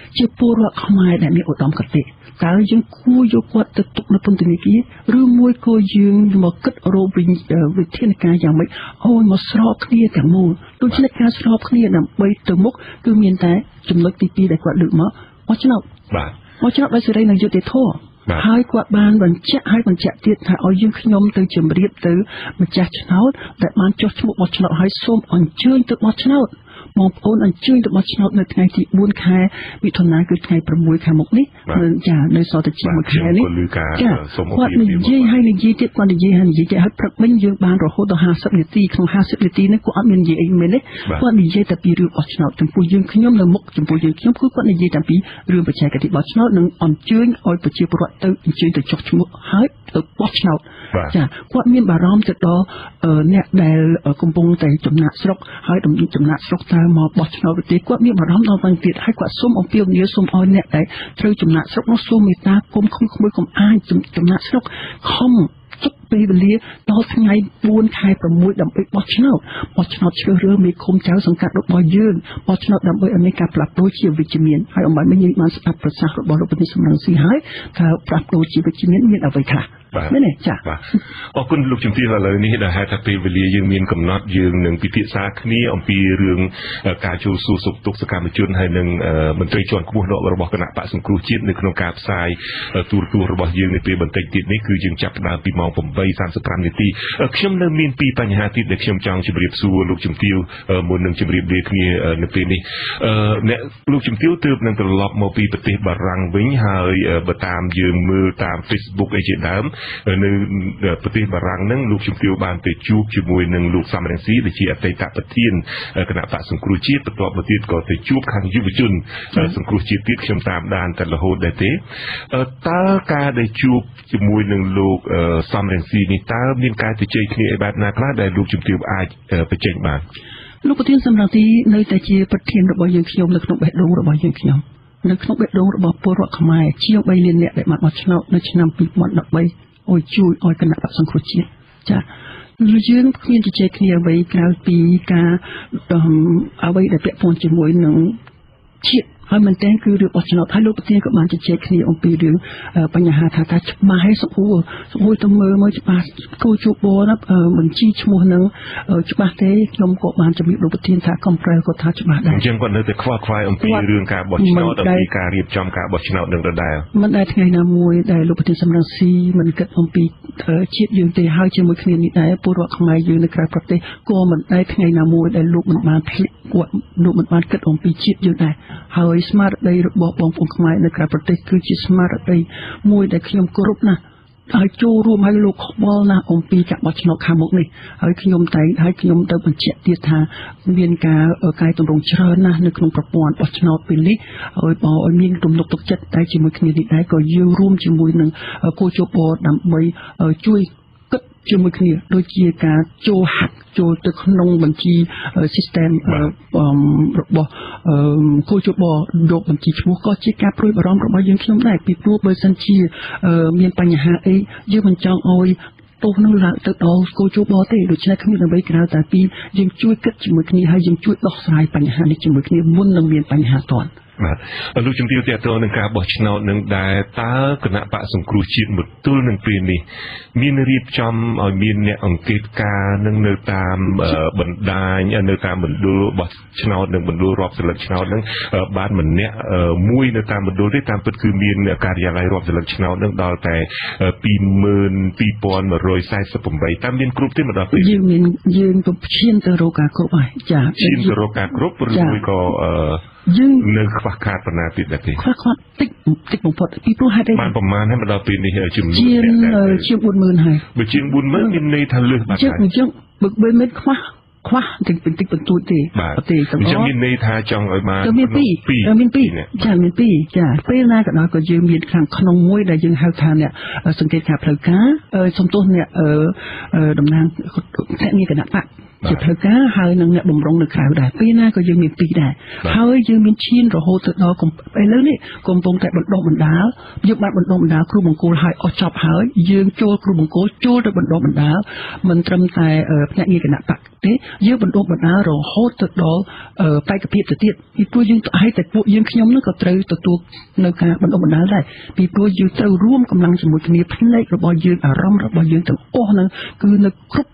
ជាពលរដ្ឋខ្មែរដែលមានឧត្តមគតិតើយើងគួរយកគាត់ទៅទុកនៅពន្ធនាគារឬមួយក៏យើងមកគិតរកវិធានការយ៉ាងម៉េចឲ្យមកស្របគ្នាទាំងមូលដូច្នេះការស្របគ្នាដើម្បីទៅមុខគឺមានតែចំណុចទី2ដែលគាត់លើកមកមកឆ្នោតមកឆ្នោតដោយសេរីនិងយុត្តិធម៌ហើយគាត់បានបញ្ជាក់ទៀតថាឲ្យយើងខ្ញុំទៅជម្រាបទៅម្ចាស់ឆ្នោតដែលបានចុះឈ្មោះបោះឆ្នោតឲ្យសូមអញ្ជើញទៅបោះឆ្នោតបងប្អូនអញ្ជើញទៅបោះឆ្នោតនៅថ្ងៃទី4ខែមិថុនាគឺថ្ងៃ6ខែមុខនេះចានៅសល់តែជាមួយខែនេះចាគាត់និយាយហើយនិយាយទៀតគាត់និយាយហើយព្រឹកមិញយើងបានរហូតដល់50នាទីក្នុង50នាទីនេះគាត់អត់មាននិយាយអីមែនទេគាត់និយាយតែពីរឿងបោះឆ្នោតចំពោះយើងខ្ញុំនៅមុខចំពោះយើងខ្ញុំគឺគាត់និយាយតែពីរឿងបច្ចេកទេសបោះឆ្នោតនិងអញ្ជើញឲ្យប្រជាពលរដ្ឋទៅអញ្ជើញទៅចុះឈ្មោះហើយទៅបោះឆ្នោតចាគាត់មានបារម្ភទៅដល់អ្នកដែលកំពុងតែចំណាក់ស្រុកហើយចំណាក់ស្រុកតើមកបោះឆ្នោតទេគាត់មានបារម្ភដល់វិញទៀតហើយគាត់សូមអំពាវនាវសូមឲ្យអ្នកដែលត្រូវចំណាក់ស្រុកនោះសូមមេត្តាគុំអាចចំណាក់ស្រុកខំជិតពេលវេលាដល់ថ្ងៃ4ខែ6ដើម្បីបោះឆ្នោតជ្រើសរើសមេឃុំចៅសង្កាត់របស់យើងបោះឆ្នោតដើម្បីឲ្យមានការផ្លាស់ប្ដូរជាវិជ្ជមានហើយអំបញ្ញមិញយើងបានស្ដាប់ប្រសាសន៍របស់លោកប្រធានសំរងស៊ីហើយថាផ្លាស់ប្ដូរជាវិជ្ជមានមានអ្វីខ្លះមែនទេចា៎អរគុណលោកជំទាវឥឡូវនេះដែលហេតុថាពេលវេលាយើងមានកំណត់យើងនឹងពិភាក្សាគ្នាអំពីរឿងការចូលសួរសុខទុក្ខសកម្មជនហើយនឹងមន្ត្រីជាន់ខ្ពស់របស់គណៈបក្សសង្គ្រោះជាតិនៅក្នុងការផ្សាយទូរទស្សន៍របស់យើងនៅពេលបន្តិចទៀតនេះគឺយើងចាប់ផ្ដើមពីម៉ោង 8:35 នាទីខ្ញុំនៅមានពីរបញ្ហាទៀតដែលខ្ញុំចង់ជម្រាបសួរលោកជំទាវមុននឹងជម្រាបលាគ្នានៅពេលនេះអ្នកលោកជំទាវទើបនឹងត្រឡប់មកពីប្រទេសបារាំងវិញហើយបើតាមយើងមើលតាម Facebook អីជាដើមនៅប្រទេសបារាំងហ្នឹងលោកជំទាវបានទៅជួបជាមួយនឹងលោកសំរងស៊ីដែលជាអតីតប្រធានគណៈបក្សសង្គ្រោះជាតិបន្ទាប់មកទៀតក៏ទៅជួបខាងយុវជនសង្គ្រោះជាតិទៀតខ្ញុំតាមដានតែរហូតដែរទេតើការដែលជួបជាមួយនឹងលោកសំរងស៊ីនេះតើមានការជជែកគ្នាបែបណាខ្លះដែលលោកជំទាវអាចបញ្ចេញបានលោកប្រធានសំរងស៊ីនៅតែជាប្រធានរបស់យើងខ្ញុំនៅក្នុងបេះដូងរបស់យើងខ្ញុំនៅក្នុងបេះដូងរបស់ពលរដ្ឋខ្មែរជាង3លាននាក់ដែលបានបោះឆ្នោតនៅឆ្នាំ2013ឲ្យជួយឲ្យគណៈបក្សសង្គ្រោះជាតិចាយើងគ្មានជជែកគ្នាអ្វីក្រៅពីការអ្វីដែលពាក់ព័ន្ធជាមួយនឹងជាតិហើយមែនតើគឺរឿងបោះឆ្នោតហើយលោកប្រធានក៏បានជជែកគ្នាអំពីរឿងបញ្ហាថាតើច្បាស់ហើយសុខហួរទៅមើលមកច្បាស់គោជួបបណាបញ្ជីឈ្មោះនឹងច្បាស់ទេខ្ញុំក៏បានជំរាបលោកប្រធានថាកំប្រែក៏ថាច្បាស់ដែរអញ្ចឹងគាត់នៅតែខ្វល់ខ្វាយអំពីរឿងការបោះឆ្នោតអំពីការរៀបចំការបោះឆ្នោតនឹងដដែលមិនដែលថ្ងៃណាមួយដែលលោកប្រធានសំរងស៊ីមិនគិតអំពីជាតិយើងទេហើយជាមួយគ្នានេះដែរពលរដ្ឋខ្មែរយើងនៅក្រៅប្រទេសក៏មិនដែលថ្ងៃណាមួយដែលលោកមិនបានភ្លេចគាត់លោកមិនបានគិតអំពីជាតិយើងដែរហើយស្មារតីរបស់បងប្អូនខ្មែរនៅក្រៅប្រទេសគឺជាស្មារតីមួយដែលខ្ញុំគោរពណាស់ហើយចូលរួមឲ្យលោកខ្វល់ណាស់អំពីការបោះឆ្នោតខាងមុខនេះហើយខ្ញុំទៅបញ្ជាក់ទៀតថាមានការកែតម្រង់ច្រើនណាស់នៅក្នុងប្រព័ន្ធបោះឆ្នោតពេលនេះឲ្យមានទំនុកទុកចិត្តតែជាមួយគ្នានេះដែរក៏យើងរួមជាមួយនឹងគូជបដើម្បីជួយគិតជាមួយគ្នាដូចជាការចូលទៅក្នុងបញ្ជី system របស់គូជបយកបញ្ជីឈ្មោះក៏ជាការព្រួយបារម្ភរបស់យើងខ្ញុំដែរពីព្រោះបើសិនជាមានបញ្ហាអីយើងមិនចង់ឲ្យទោះនោះឡើងទៅដល់គូជបទេដូច្នេះគ្មានអ្វីក្រៅតែពីយើងជួយគិតជាមួយគ្នាហើយយើងជួយដោះស្រាយបញ្ហានេះជាមួយគ្នាមុននឹងមានបញ្ហាទាន់បាទលោកជំទាវតេតនឹងការបោះឆ្នោតនឹងដែរតើគណៈបក្សសង្គ្រោះជាតិមកទល់នឹងពេលនេះមានរៀបចំឲ្យមានអ្នកអង្កេតការណ៍នឹងនៅតាមបណ្ដាញនៅតាមមណ្ឌលបោះឆ្នោតនិងមណ្ឌលរាប់សិលឹកឆ្នោតនឹងបានម្នាក់មួយនៅតាមមណ្ឌលទេតាមពិតគឺមានការិយាល័យរាប់សិលឹកឆ្នោតនឹងដល់តែ 22,148 តាមមានគ្រប់ទេមកដល់ពេលយើងទៅឈានទៅរកការគ្រប់ហើយចាឈានទៅរកការគ្រប់ឬមួយក៏យើងនៅខ្វះខាតបណ្ណាទៀតដែរទេខ្វះខាតតិចបំផុតពីព្រោះហេតុអីបានប្រមាណហើយមកដល់ពេលនេះជំនួសជាង 40,000 ហើយបើជាង 40,000 មានន័យថាលើសបាត់ហើយជាងបើមិនខ្វះតិចបន្តួចទេអញ្ចឹងមានន័យថាចង់ឲ្យបានមាន2ចាមាន2ចាពេលណាក៏ដោយក៏យើងមានខាងក្នុងមួយដែលយើងហៅថាអ្នកសង្កេតការផ្លូវការសំទោសអ្នកតំណាងភ្នាក់ងារគណៈបកជាផ្លូវការហើយនឹងអ្នកបំរុងនៅក្រៅដែរពេលណាក៏យើងមានពីរដែរហើយយើងមានឈានរហូតទៅដល់ឥឡូវនេះកំពុងតែបណ្ដុះបណ្ដាលយើងបានបណ្ដុះបណ្ដាលគ្រូបង្គោលហើយអស់ចប់ហើយយើងចូលគ្រូបង្គោលចូលទៅបណ្ដុះបណ្ដាលមិនត្រឹមតែភ្នាក់ងារគណៈបកទេយើងបណ្ដុះបណ្ដាលរហូតទៅដល់បេក្ខភាពទៅទៀតពីព្រោះយើងឲ្យតែពួកយើងខ្ញុំនឹងក៏ត្រូវទទួលនៅការបណ្ដុះបណ្ដាលដែរពីព្រោះយើងត្រូវរួមកម្លាំងជាមួយគ្នាផ្នែករបស់យើងអារម្មណ៍របស់យើងទាំងអស់ហ្នឹងគឺនៅគ្រប់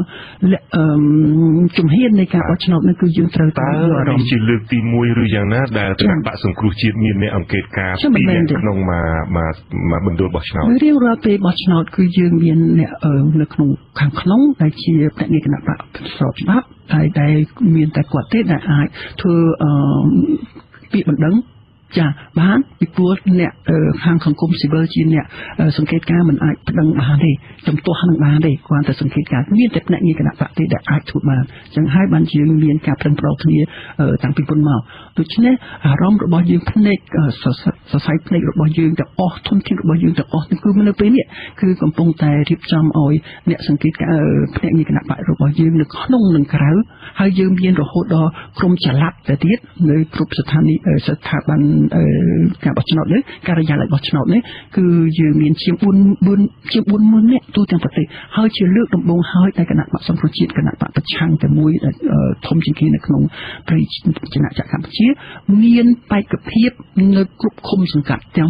ជំហាននៃការបោះឆ្នោតនេះគឺយើងត្រូវតែអារម្មណ៍ជាលើកទី1ឬយ៉ាងណាដែលគណៈបកសង្គ្រោះជាតិមានអ្នកអង្កេតការណ៍ពីក្នុងមកបណ្ដុលបោះឆ្នោតរៀងរាល់ពេលបោះឆ្នោតគឺយើងមានអ្នកនៅក្នុងខាងក្នុងដែលជាភ្នាក់ងារគណៈបកស្របច្បាប់តែមានតែគាត់ទេដែលអាចធ្វើពាក្យបណ្ដឹងចាបានពីព្រោះអ្នកខាងសង្គមស៊ីវិលជាអ្នកសង្កេតការមិនអាចប្តឹងបានទេចំទាស់នឹងបានទេគ្រាន់តែសង្កេតការមានតែភ្នាក់ងារគណៈបកទេដែលអាចធ្វើបានអញ្ចឹងហើយបានយើងមានការប្រឹងប្រែងគ្នាតាំងពីមុនមកដូច្នេះអារម្មណ៍របស់យើងភ្នែកសរសៃភ្នែករបស់យើងទាំងអស់ធនធានរបស់យើងទាំងអស់គឺនៅពេលនេះគឺកំពុងតែរៀបចំឲ្យអ្នកសង្កេតការភ្នាក់ងារគណៈបករបស់យើងនៅក្នុងនិងក្រៅហើយយើងមានរហូតដល់ក្រុមចល័តទៅទៀតនៅគ្រប់ស្ថាប័នការបោះឆ្នោតនេះការិយាល័យបោះឆ្នោតនេះគឺយើងមានជាង40000នាក់ទូទាំងប្រទេសហើយជាលើកដំបូងហើយតែគណៈបកសង្គ្រោះជាតិគណៈបកប្រឆាំងតែមួយធំជាងគេនៅក្នុងប្រជាជនចក្រកម្ពុជាមានបេក្ខភាពនៅគ្រប់ឃុំសង្កាត់ទាំង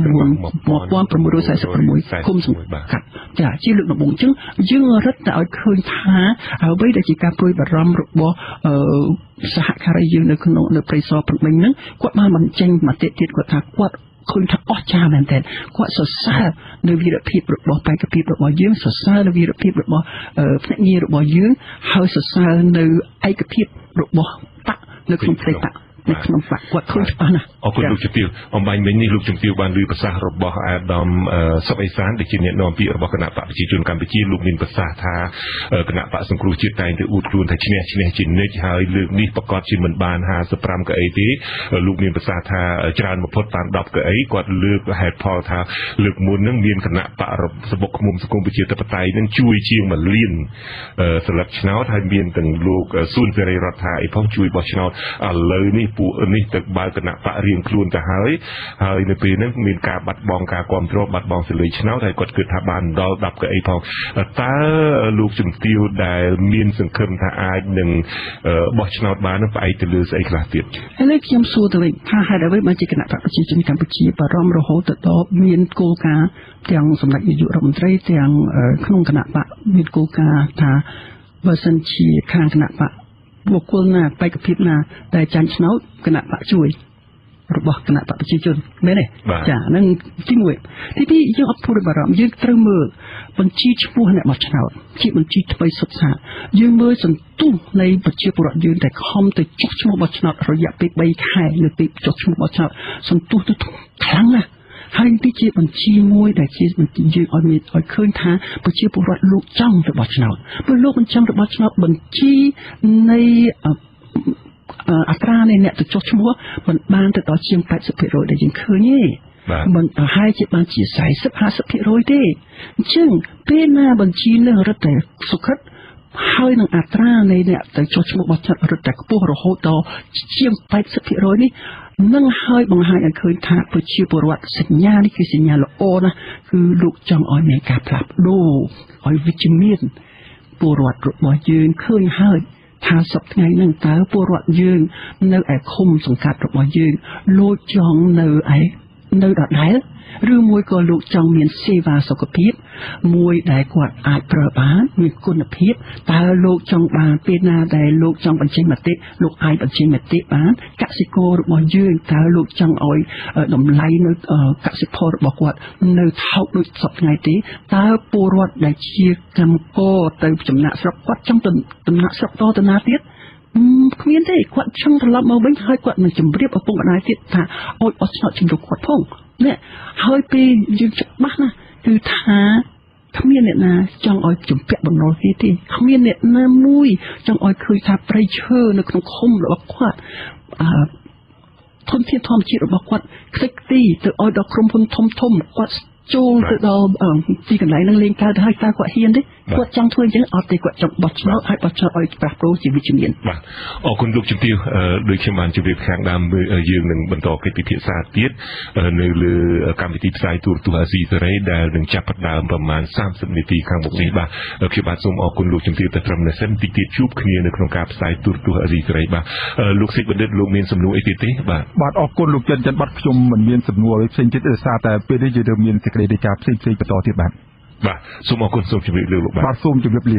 1646ឃុំសង្កាត់ចាជាលើកដំបូងអញ្ចឹងយើងរឹតតែឲ្យឃើញថាអ្វីដែលជាការព្រួយបារម្ភរបស់សហការីយើងនៅក្នុងនៅព្រៃសរព្រឹកមិញហ្នឹងគាត់បានបញ្ចេញមតិទៀតគាត់ថាគាត់ឃើញថាអស្ចារ្យមែនទែនគាត់សរសើរនៅវីរភាពរបស់បេក្ខភាពរបស់យើងសរសើរនៅវីរភាពរបស់ភ្នាក់ងាររបស់យើងហើយសរសើរនៅឯកភាពរបស់បកនៅក្នុងផ្ទៃបកនៅក្នុងបកគាត់ឃើញច្បាស់ណាស់អរគុណលោកជំទាវអំបញ្ញមិញនេះលោកជំទាវបានលើប្រសាសន៍របស់អាដាមសុកអេសានដែលជាអ្នកនាំពាក្យរបស់គណៈបកប្រជាជនកម្ពុជាលោកមានប្រសាសន៍ថាគណៈបកសង្គ្រោះជាតិតែងតែអួតខ្លួនថាឈ្នះជានិច្ចហើយលើកនេះប្រកាសជាមិនបាន55កៅអីទេលោកមានប្រសាសន៍ថាច្រើនបំផុតបាន10កៅអីគាត់លើកហេតុផលថាលើកមុននឹងមានគណៈបកសបុកឃុំសង្គមប្រជាធិបតេយ្យនឹងជួយជាង1លានស្លឹកឆ្នោតហើយមានទាំងលោកសួនសេរីរដ្ឋាអីផងជួយបោះឆ្នោតឥឡូវនេះពួកនេះទៅបើគណៈបករៀងខ្លួនទៅហើយនៅពេលហ្នឹងមានការបាត់បង់ការគ្រប់គ្រងបាត់បង់សេរីឆ្នោតហើយគាត់គិតថាបានដល់10កៅអីផងតើលោកជំទាវដែលមានសង្ឃឹមថាអាចនឹងបោះឆ្នោតបាននឹងផ្អែកទៅលើស្អីខ្លះទៀតឥឡូវខ្ញុំសួរទៅវិញថាហេតុអ្វីបានជាគណៈបកប្រជាជនកម្ពុជាបារម្ភរហូតដល់មានគោលការណ៍ទាំងសម្ដេចនាយករដ្ឋមន្ត្រីទាំងក្នុងគណៈបកមានគោលការណ៍ថាបើសិនជាខាងគណៈបកបុគ្គលណាបេក្ខភាពណាដែលចាញ់ឆ្នោតគណៈបកជួយរបស់គណៈបកប្រជាជនមែនទេចាហ្នឹងទី1ទី2យើងអត់ព្រួយបារម្ភយើងត្រូវមើលបញ្ជីឈ្មោះអ្នកបោះឆ្នោតជាបញ្ជីថ្មីសុទ្ធសាធយើងមើលសន្ទុះនៃប្រជាពលរដ្ឋយើងតែខំទៅចុះឈ្មោះបោះឆ្នោតរយៈពេល3ខែនៅពេលចុះឈ្មោះបោះឆ្នោតសន្ទុះទៅខ្លាំងណាស់ហើយនេះជាបញ្ជីមួយដែលជាបញ្ជីយើងឲ្យឃើញថាប្រជាពលរដ្ឋលោកចង់ទៅបោះឆ្នោតព្រោះលោកមិនចង់ទៅបោះឆ្នោតបញ្ជីនៃអត្រានៃអ្នកទៅចុះឈ្មោះមិនបានទៅដល់ជាង 80% ដែលយើងឃើញទេមិនប្រហែលជាបានជា 40-50% ទេអញ្ចឹងពេលណាបញ្ជីនឹងរឹតតែសុខិតហើយនឹងអត្រានៃអ្នកទៅចុះឈ្មោះបោះឆ្នោតរឹតតែខ្ពស់រហូតដល់ជាង 80% នេះនឹងហើយបង្ហាញឲ្យឃើញថាប្រជាពលរដ្ឋសញ្ញានេះគឺសញ្ញាល្អណាស់គឺលោកចង់ឲ្យមានការផ្លាស់ប្ដូរឲ្យវិជ្ជមានពលរដ្ឋរបស់យើងឃើញហើយថាសប្តាហ៍ថ្ងៃហ្នឹងតើពលរដ្ឋយើងនៅឯឃុំសង្កាត់របស់យើងលោកចង់នៅដដែលឬមួយក៏លោកចង់មានសេវាសុខភាពមួយដែលគាត់អាចប្រើបានមានគុណភាពតើលោកចង់បានពេលណាដែលលោកចង់បញ្ចេញមតិលោកអាចបញ្ចេញមតិបានកសិកររបស់យើងតើលោកចង់ឲ្យតម្លៃនៅកសិផលរបស់គាត់នៅថោកដូចសប្តាហ៍ថ្ងៃទេតើពលរដ្ឋដែលជាកម្មករទៅចំណាក់ស្រុកគាត់ចង់ទៅចំណាក់ស្រុកតទៅណាទៀតគ្មានទេគាត់ចង់ត្រឡប់មកវិញហើយគាត់នឹងជម្រាបឪពុកម្ដាយទៀតថាអោយអត់ឆ្នោតជំរុញគាត់ផងនេះហើយពេលយើងច្បាស់ណាគឺថាគ្មានអ្នកណាចង់ឲ្យជំពាក់បំណុលទេគ្មានអ្នកណាមួយចង់ឲ្យឃើញថាប្រៃឈើនៅក្នុងឃុំរបស់គាត់ធនធានធម្មជាតិរបស់គាត់ខ្ទេចខ្ទីទៅឲ្យដល់ក្រុមហ៊ុនធំៗគាត់ចូលទៅដល់ទីកន្លែងនឹងលេងកើតហើយតើគាត់ហ៊ានទេគាត់ចង់ធ្វើអញ្ចឹងអត់ទេគាត់ចង់បោះឆ្នោតឲ្យបោះឆ្នោតឲ្យផ្លាស់ប្ដូរជាវិជ្ជមានបាទអរគុណលោកជំទាវដូចខ្ញុំបានជម្រាបខាងដើមយើងនឹងបន្តកិច្ចពិភាក្សាទៀតនៅលើកម្មវិធីផ្សាយទូរទស្សន៍អាស៊ីសេរីដែលនឹងចាប់ផ្ដើមប្រមាណ30នាទីខាងមុខនេះបាទខ្ញុំបាទសូមអរគុណលោកជំទាវតែត្រឹមនេះសិនតិចទៀតជួបគ្នានៅក្នុងការផ្សាយទូរទស្សន៍អាស៊ីសេរីបាទលោកសេចបណ្ឌិតលោកមានសំណួរអីទៀតទេបាទអរគុណលោកចិនបាត់ខ្ញុំមិនមានសំណួរផ្សេងទៀតដោយសារតែពេលនេះយើងមានសេចក្តីរាយការណ៍ផ្សេងៗបន្តទៀតបាទសូមអរគុណសូមជម្រាបលាលោកបាទសូមជម្រាបលា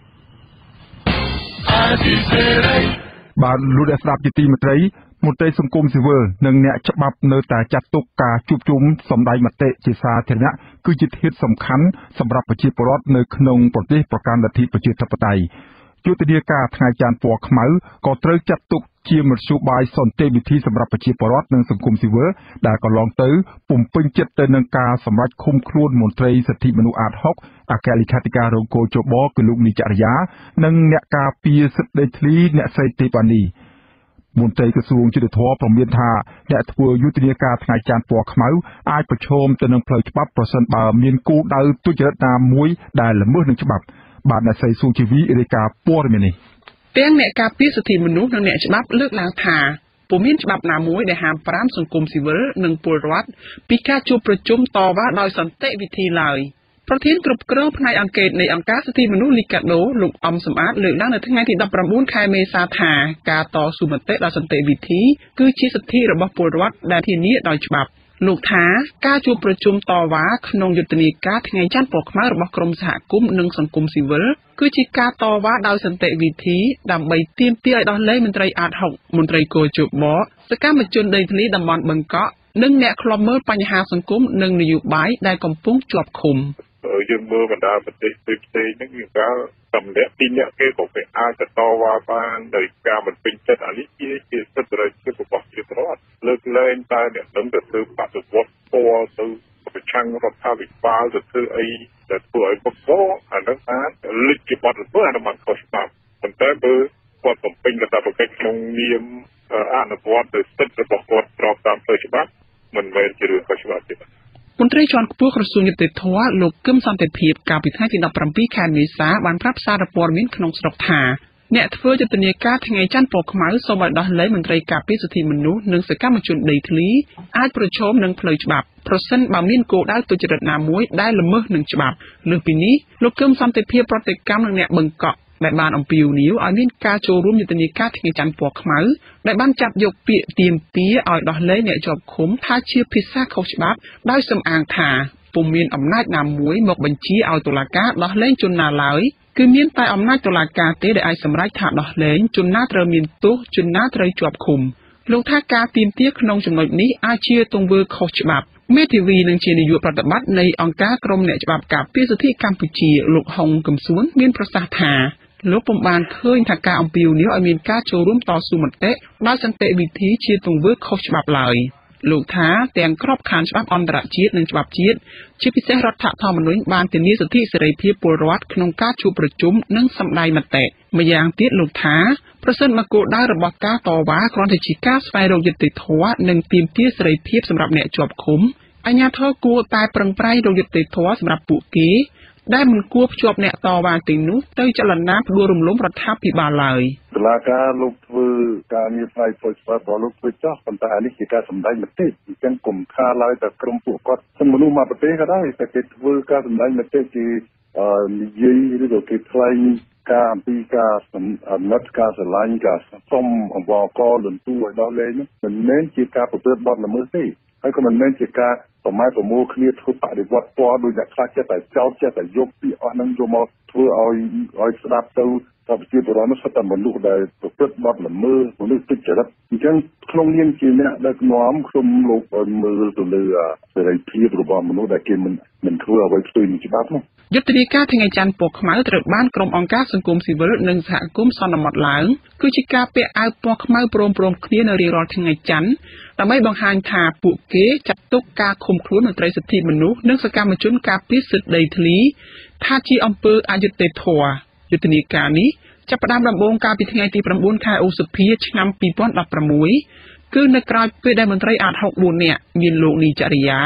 បាទលោកអ្នកស្ដាប់ជាទីមេត្រីមន្ត្រីសង្គមស៊ីវិលនិងអ្នកច្បាប់នៅតែចាត់ទុកការជួបជុំសម្ដែងមតិជាសាធារណៈគឺជាធាតុសំខាន់សម្រាប់ប្រជាពលរដ្ឋនៅក្នុងប្រទេសប្រកាន់លទ្ធិប្រជាធិបតេយ្យយុទ្ធនាការថ្ងៃច័ន្ទពណ៌ខ្មៅក៏ត្រូវចាត់ទុកជាមធ្យោបាយសន្តិវិធីសម្រាប់ប្រជាពលរដ្ឋនិងសង្គមស៊ីវិលដែលកន្លងទៅពុំពេញចិត្តទៅនឹងការសម្រេចឃុំខ្លួនមន្ត្រីសិទ្ធិមនុស្សអាត6អគ្គលេខាធិការរងគោលជបគឺលោកនីចរិយានិងអ្នកការពារសិទ្ធិដីធ្លីអ្នកស្រីទេពអានីមន្ត្រីក្រសួងយុតិធធម៌ប្រមានថាអ្នកធ្វើយុទ្ធនាការថ្ងៃច័ន្ទពណ៌ខ្មៅអាចប្រឈមទៅនឹងផ្លូវច្បាប់ប្រសិនបើមានគោលដៅទុច្ចរិតណាមួយដែលល្មើសនឹងច្បាប់បាទអ្នកស្រីស៊ូជីវីរាយការណ៍ព័ត៌មាននេះទាំងអ្នកការពារសិទ្ធិមនុស្សនិងអ្នកច្បាប់លើកឡើងថាពុំមានច្បាប់ណាមួយដែលហាមប្រាមសង្គមស៊ីវិលនិងពលរដ្ឋពីការជួបប្រជុំតវ៉ាដោយសន្តិវិធីឡើយប្រធានគ្រប់គ្រងផ្នែកអង្កេតនៃអង្គការសិទ្ធិមនុស្សលីកាដូលោកអំសំអាតលើកឡើងនៅថ្ងៃទី19ខែមេសាថាការតស៊ូមតិដោយសន្តិវិធីគឺជាសិទ្ធិរបស់ពលរដ្ឋដែលធានាដោយច្បាប់លោកថាការជួបប្រជុំតវ៉ាក្នុងយុទ្ធនាការថ្ងៃច័ន្ទពណ៌ខ្មៅរបស់ក្រមសហគមន៍និងសង្គមស៊ីវិលគឺជាការតវ៉ាដោយសន្តិវិធីដើម្បីទាមទារឲ្យដោះលែងមន្ត្រីអាត6មន្ត្រីគយជបសកម្មជនដីធ្លីតំបន់បឹងកក់និងអ្នកឃ្លាំមើលបញ្ហាសង្គមនិងនយោបាយដែលកំពុងជាប់ឃុំយើងមើលបណ្ដាប្រទេសផ្សេងៗហ្នឹងគឺការសម្ដែងពីអ្នកគេក៏គេអាចទៅតវ៉ាបានដោយការមិនពេញចិត្តអានេះជាសិទ្ធិរបស់ប្រជាពលរដ្ឋលើកលែងតែអ្នកនឹងទៅធ្វើបដិវត្តពណ៌ទៅប្រឆាំងរដ្ឋាភិបាលទៅធ្វើអីដែលធ្វើឲ្យបុគ្គលអានឹងអាចលិចជាបទល្មើសអានឹងមិនខុសច្បាប់ប៉ុន្តែបើគាត់បំពេញកាតព្វកិច្ចក្នុងនាមអនុវត្តទៅសិទ្ធិរបស់គាត់ស្របតាមផ្លូវច្បាប់មិនមែនជារឿងខុសច្បាប់ទេមន្ត្រីជាន់ខ្ពស់ក្រសួងយុតិធធម៌លោកគឹមសន្តិភាពកាលពីថ្ងៃទី17ខែមេសាបានប្រាប់សារព័ត៌មានក្នុងស្រុកថាអ្នកធ្វើយុទ្ធនាការថ្ងៃច័ន្ទពណ៌ខ្មៅសូមឲ្យដោះលែងមន្ត្រីការពារសិទ្ធិមនុស្សនិងសកម្មជនដីធ្លីអាចប្រឈមនឹងផ្លូវច្បាប់ប្រសិនបើមានគោលដៅទុច្ចរិតណាមួយដែលល្មើសនឹងច្បាប់លើសពីនេះលោកគឹមសន្តិភាពប្រតិកម្មនឹងអ្នកបឹងកក់ដែលបានអំពាវនាវឲ្យមានការចូលរួមយុទ្ធនាការថ្ងៃច័ន្ទពណ៌ខ្មៅដែលបានចាប់យកពាក្យទាមទារឲ្យដោះលែងអ្នកជាប់ឃុំថាជាភាសាខុសច្បាប់ដោយសំអាងថាពុំមានអំណាចណាមួយមកបញ្ជាឲ្យតុលាការដោះលែងជនណាឡើយគឺមានតែអំណាចតុលាការទេដែលអាចសម្រេចថាដោះលែងជនណាត្រូវមានទោសជនណាត្រូវជាប់ឃុំលោកថាការទាមទារក្នុងចំណុចនេះអាចជាទង្វើខុសច្បាប់មេធាវីនិងជានាយកប្រតិបត្តិនៃអង្គការក្រមអ្នកច្បាប់ការពារសិទ្ធិកម្ពុជាលោកហុងកឹមសួនមានប្រសាសន៍ថាលោកពុំបានឃើញថាការអំពាវនាវឲ្យមានការចូលរួមតស៊ូមតិដោយសន្តិវិធីជាទង្វើខុសច្បាប់ឡើយលោកថាទាំងក្របខ័ណ្ឌច្បាប់អន្តរជាតិនិងច្បាប់ជាតិជាពិសេសរដ្ឋធម្មនុញ្ញបានធានាសិទ្ធិសេរីភាពពលរដ្ឋក្នុងការជួបប្រជុំនិងសម្ដែងមតិម្យ៉ាងទៀតលោកថាប្រសិនបើគោលដៅរបស់ការតវ៉ាគ្រាន់តែជាការស្វែងរកយុត្តិធម៌និងទាមទារសេរីភាពសម្រាប់អ្នកជាប់ឃុំអាជ្ញាធរគួរតែប្រឹងប្រែងរកយុត្តិធម៌សម្រាប់ពួកគេដែលមិនគួរភ្ជាប់អ្នកតវ៉ាទាំងនោះទៅចលនាផ្ដួលរំលំរដ្ឋាភិបាលឡើយតុលាការលោកធ្វើការងារផ្នែកពលច្បាប់របស់លោកធ្វើចោះប៉ុន្តែនេះជាការសម្ដែងមតិអញ្ចឹងគុំថាឡើយតែក្រុមពួកគាត់ទាំងមនុស្សមកប្រទេសក៏ដោយតែគេធ្វើការសម្ដែងមតិជានិយាយឬក៏គេថ្លែងការអំពីការអំណត់ការស្រឡាញ់ការសុំអង្វរកលន្ទូឲ្យដល់លែងមិនមែនជាការប្រព្រឹត្តបទល្មើសទេហើយក៏មិនមែនជាការប្រម៉ែប្រមូលគ្នាធ្វើបដិវត្តពណ៌ដោយអ្នកខ្លះចិត្តតែចោទចិត្តតែយកពាក្យអស់ហ្នឹងយកមកធ្វើឲ្យស្ដាប់ទៅប្រជាពលរដ្ឋនោះសុទ្ធតែមនុស្សដែលប្រព្រឹត្តបទល្មើសមនុស្សទុច្ចរិតអញ្ចឹងក្នុងនាមជាអ្នកដឹកនាំខ្ញុំលោកមើលទៅលើសេរីភាពរបស់មនុស្សដែលគេមិនធ្វើអ្វីផ្ទុយនឹងច្បាប់នោះយុទ្ធនាការថ្ងៃច័ន្ទពណ៌ខ្មៅត្រូវបានក្រុមអង្គការសង្គមស៊ីវិលនិងសហគមន៍សន្មតឡើងគឺជាការពាក់អាវពណ៌ខ្មៅព្រមគ្នានៅរៀងរាល់ថ្ងៃច័ន្ទដើម្បីបង្ហាញថាពួកគេចាត់ទុកការឃុំខ្លួនមន្ត្រីសិទ្ធិមនុស្សនិងសកម្មជនការពារសិទ្ធិដីធ្លីថាជាអំពើអយុត្តិធម៌យុទ្ធនាការនេះចាប់ផ្ដើមដំបូងកាលពីថ្ងៃទី9ខែឧសភាឆ្នាំ2016គឺនៅក្រៅពេលដែលមន្ត្រីអាត64នាក់មានលោកនីចរិយា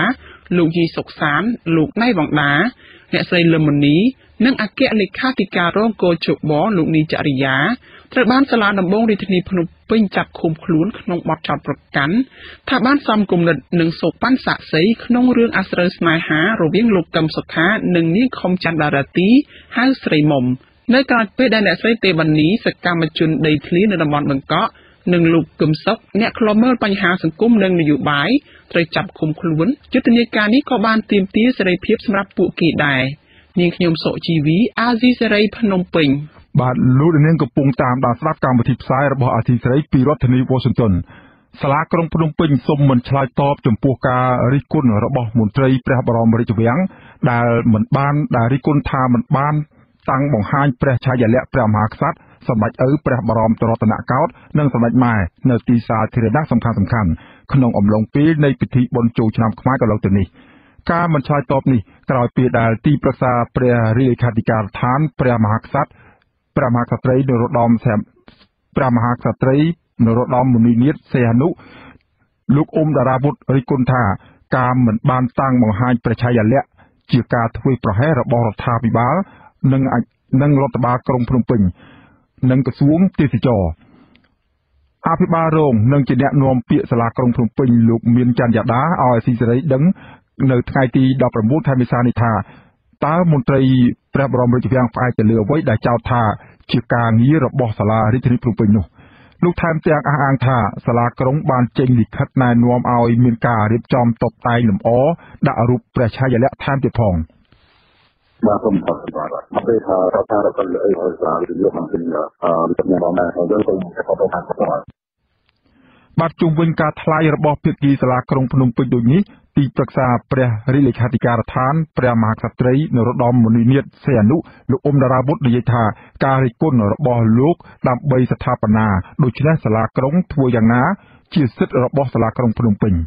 លោកយីសុកសានលោកណៃវងដាអ្នកស្រីលឹមមុនីនិងអគ្គលេខាធិការរងកោជបលោកនីចរិយាត្រូវបានសាលាដំបងរាជធានីភ្នំពេញចាប់ឃុំខ្លួនក្នុងបទចោទប្រកាន់ថាបានសំគំនិតនិងសូកប៉ាន់សាក់សីក្នុងរឿងអាស្រូវស្នេហារវាងលោកកឹមសុខានិងនាងខុមច័ន្ទដារាទីហៅស្រីមុំនៅក្រៅពេលដែលអ្នកស្រីទេវនីសកម្មជនដីធ្លីនៅតំបន់បង្កក់និងលោកកឹមសុខអ្នកខ្លំមើលបញ្ហាសង្គមនិងនយោបាយត្រូវចាប់ឃុំខ្លួនយុទ្ធនាការនេះក៏បានទាមទារសេរីភាពសម្រាប់ពួកគេដែរនាងខ្ញុំសុជីវីអាស៊ីសេរីភ្នំពេញបាទលោកនាងកំពុងតាមដានស្ដាប់កម្មវិធីផ្សាយរបស់អាស៊ីសេរីពីរដ្ឋធានី Washington សាលាក្រុងភ្នំពេញសូមមិនឆ្លើយតបចំពោះការរិះគន់របស់មន្ត្រីព្រះបរមរាជវាំងដែលរិះគន់ថាមិនបានតាំងបង្ហាញព្រះឆាយាល័ក្ខណ៍ព្រះមហាក្សត្រសម្ដេចឪព្រះបរមរតនកោដ្ឋនិងសម្ដេចម៉ែនៅទីសាធារណៈសំខាន់ៗក្នុងអំឡុងពេលនៃពិធីបុណ្យចូលឆ្នាំខ្មែរកន្លងទៅនេះការមិនឆ្លើយតបនេះក្រោយពីដែលទីប្រឹក្សាព្រះរាជលេខាធិការដ្ឋានព្រះមហាក្សត្រីនរោត្តមមុនីនាថសីហនុលោកអ៊ុំតារាវុធរិះគន់ថាការមិនបានតាំងបង្ហាញព្រះឆាយាល័ក្ខណ៍ជាការធ្វើប្រហែសរបស់រដ្ឋាភិបាលនិងរដ្ឋបាលក្រុងភ្នំពេញនិងក្រសួងទេសចរអភិបាលរងនិងជាអ្នកនាំពាក្យសាលាក្រុងភ្នំពេញលោកមានច័ន្ទយ៉ាដាឲ្យអាស៊ីសេរីដឹងនៅថ្ងៃទី19ខែមេសានេះថាតើមន្ត្រីព្រះបរមរាជវាំងផ្អែកទៅលើអ្វីដែលចោទថាជាការងាររបស់សាលារាជធានីភ្នំពេញនោះលោកថែមទាំងអះអាងថាសាលាក្រុងបានចេញលិខិតណែនាំឲ្យមានការរៀបចំតុបតែងលម្អដាក់រូបព្រះឆាយាល័ក្ខណ៍ថែមទៀតផងបាទខ្ញុំអរគុណបាទអរគុណថារដ្ឋាភិបាលលើឲ្យសាលាវិទ្យាល័យបានជំនាញដល់ណាហើយយើងក៏ទៅតាមគាត់បាទជុំវិញការថ្លែងរបស់ភាគីសាលាក្រុងភ្នំពេញដូចនេះទីប្រឹក្សាព្រះរាជលេខាធិការដ្ឋានព្រះមហាក្សត្រីនរោត្តមមុនីនាថសីហនុលោកអ៊ុំតារាវុធនិយាយថាការរិះគន់របស់លោកដើម្បីស្ថាបនាដូច្នេះសាលាក្រុងធ្វើយ៉ាងណាជាសិទ្ធិរបស់សាលាក្រុងភ្នំពេញ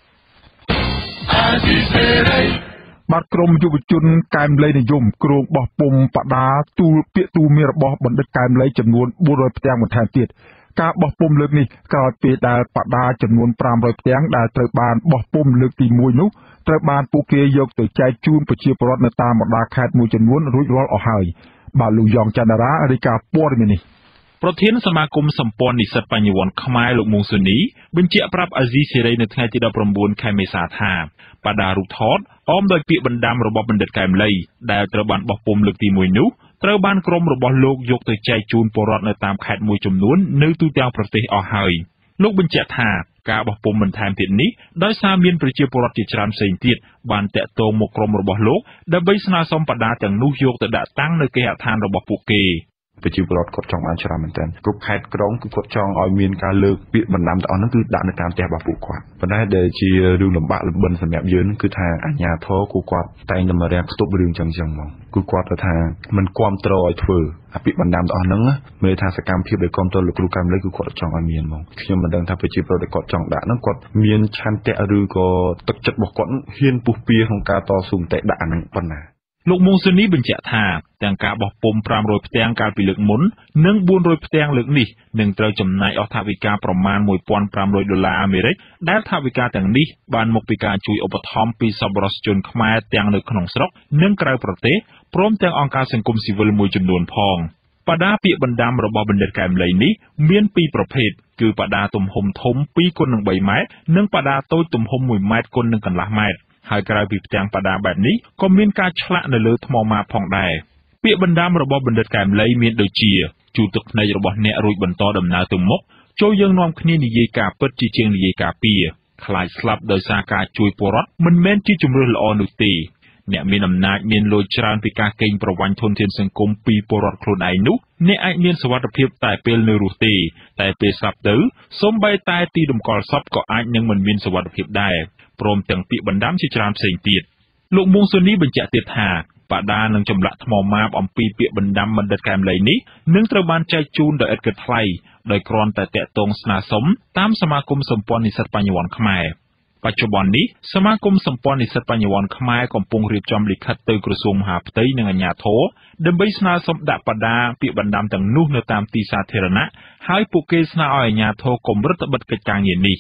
បាទក្រមយុវជនកែមលីនិយមគ្រងបោះពុំបដាទូលពាក្យទូមានរបស់បណ្ឌិតកែមលីចំនួន400ផ្ទាំងបន្ថែមទៀតការបោះពុំលើកនេះក្រោយពេលដែលបដាចំនួន500ផ្ទាំងដែលត្រូវបានបោះពុំលើកទី1នោះត្រូវបានពួកគេយកទៅចែកជូនប្រជាពលរដ្ឋនៅតាមបណ្ដាខេត្តមួយចំនួនរួចរាល់អស់ហើយបាទលោកយ៉ងច័ន្ទរារាយការណ៍ព័ត៌មាននេះប្រធានសមាគមសម្ព័ន្ធនិស្សិតបញ្ញវន្តខ្មែរលោកមុងស៊ូនីបញ្ជាក់ប្រាប់អាស៊ីសេរីនៅថ្ងៃទី19ខែមេសាថាបដារូបថតអមដោយពាក្យបណ្ដាំរបស់បណ្ឌិតកែមលីដែលត្រូវបានបោះពុំលើកទី1នោះត្រូវបានក្រុមរបស់លោកយកទៅចែកជូនពលរដ្ឋនៅតាមខេត្តមួយចំនួននៅទូទាំងប្រទេសអស់ហើយលោកបញ្ជាក់ថាការបោះពុំបន្ថែមទៀតនេះដោយសារមានប្រជាពលរដ្ឋជាច្រើនផ្សេងទៀតបានតាក់ទងមកក្រុមរបស់លោកដើម្បីស្នើសុំបដាទាំងនោះយកទៅដាក់តាំងនៅគេហដ្ឋានរបស់ពួកគេប្រជាពលរដ្ឋគាត់ចង់បានច្រើនមែនទែនគ្រប់ខេត្តក្រុងគឺគាត់ចង់ឲ្យមានការលើកពាក្យបណ្ដាំទាំងអស់ហ្នឹងគឺដាក់នៅតាមផ្ទះរបស់ពួកគាត់ប៉ុន្តែដែលជារឿងលំបាកលំបិនសម្រាប់យើងគឺថាអាជ្ញាធរគូគាត់តែងតែមករាំងស្ទប់រឿងចឹងហ្មងគឺគាត់ទៅថាមិនគ្រប់គ្រងឲ្យធ្វើអាពាក្យបណ្ដាំទាំងអស់ហ្នឹងមានថាសកម្មភាពដែលគ្រប់គ្រងលោកគ្រូកែមលីគឺគាត់ចង់ឲ្យមានហ្មងខ្ញុំមិនដឹងថាប្រជាពលរដ្ឋគាត់ចង់ដាក់ហ្នឹងគាត់មានឆន្ទៈឬក៏ទឹកចិត្តរបស់គាត់ហ៊ានពុះពៀក្នុងការតស៊ូមតិដាក់អាហ្នឹងប៉ុណ្ណាលោកមុងស៊ូនីបញ្ជាក់ថាទាំងការបោះពុំ500ផ្ទាំងកាលពីលើកមុននិង400ផ្ទាំងលើកនេះនឹងត្រូវចំណាយអស់ថវិកាប្រមាណ$1,500អាមេរិកដែលថវិកាទាំងនេះបានមកពីការជួយឧបត្ថម្ភពីសប្បុរសជនខ្មែរទាំងនៅក្នុងស្រុកនិងក្រៅប្រទេសព្រមទាំងអង្គការសង្គមស៊ីវិលមួយចំនួនផងបដាពាក្យបណ្ដាំរបស់បណ្ឌិតកែមលីនេះមាន2ប្រភេទគឺបដាទំហំធំ 2x3 ម៉ែត្រនិងបដាតូចទំហំ1ម៉ែត្រx 1.5ម៉ែត្រហើយក្រៅពីផ្ទាំងបដាបែបនេះក៏មានការឆ្លាក់នៅលើថ្មម៉ាបផងដែរពាក្យបណ្ដាំរបស់បណ្ឌិតកែមលីមានដូចជាជូរទឹកភ្នែករបស់អ្នករួចបន្តដំណើរទៅមុខចូលយើងនាំគ្នានិយាយការពិតជាជាងនិយាយការពៀខ្លាចស្លាប់ដោយសារការជួយពលរដ្ឋមិនមែនជាជំរឿនល្អនោះទេអ្នកមានអំណាចមានលុយច្រើនពីការកេងប្រវ័ញ្ចធនធានសង្គមពីពលរដ្ឋខ្លួនឯងនោះអ្នកអាចមានសុវត្ថិភាពតែពេលនៅរស់ទេតែពេលស្លាប់ទៅសូម្បីតែទីតម្កល់សពក៏អាចនឹងមិនមានសុវត្ថិភាពដែរព្រមទាំងពាក្យបណ្ដាំជាច្រើនផ្សេងទៀតលោកមុងស៊ូនីបញ្ជាក់ទៀតថាបដានឹងចម្លាក់ថ្មម៉ាបអំពីពាក្យបណ្ដាំបណ្ឌិតកែមលីនេះនឹងត្រូវបានចែកជូនដោយឥតគិតថ្លៃដោយគ្រាន់តែតាក់ទងស្នើសុំតាមសមាគមសម្ព័ន្ធនិស្សិតបញ្ញវន្តខ្មែរបច្ចុប្បន្ននេះសមាគមសម្ព័ន្ធនិស្សិតបញ្ញវន្តខ្មែរកំពុងរៀបចំលិខិតទៅក្រសួងមហាផ្ទៃនិងអាជ្ញាធរដើម្បីស្នើសុំដាក់បដាពាក្យបណ្ដាំទាំងនោះនៅតាមទីសាធារណៈហើយពួកគេស្នើឲ្យអាជ្ញាធរកុំរឹតបន្តឹងកិច្ចការងារនេះ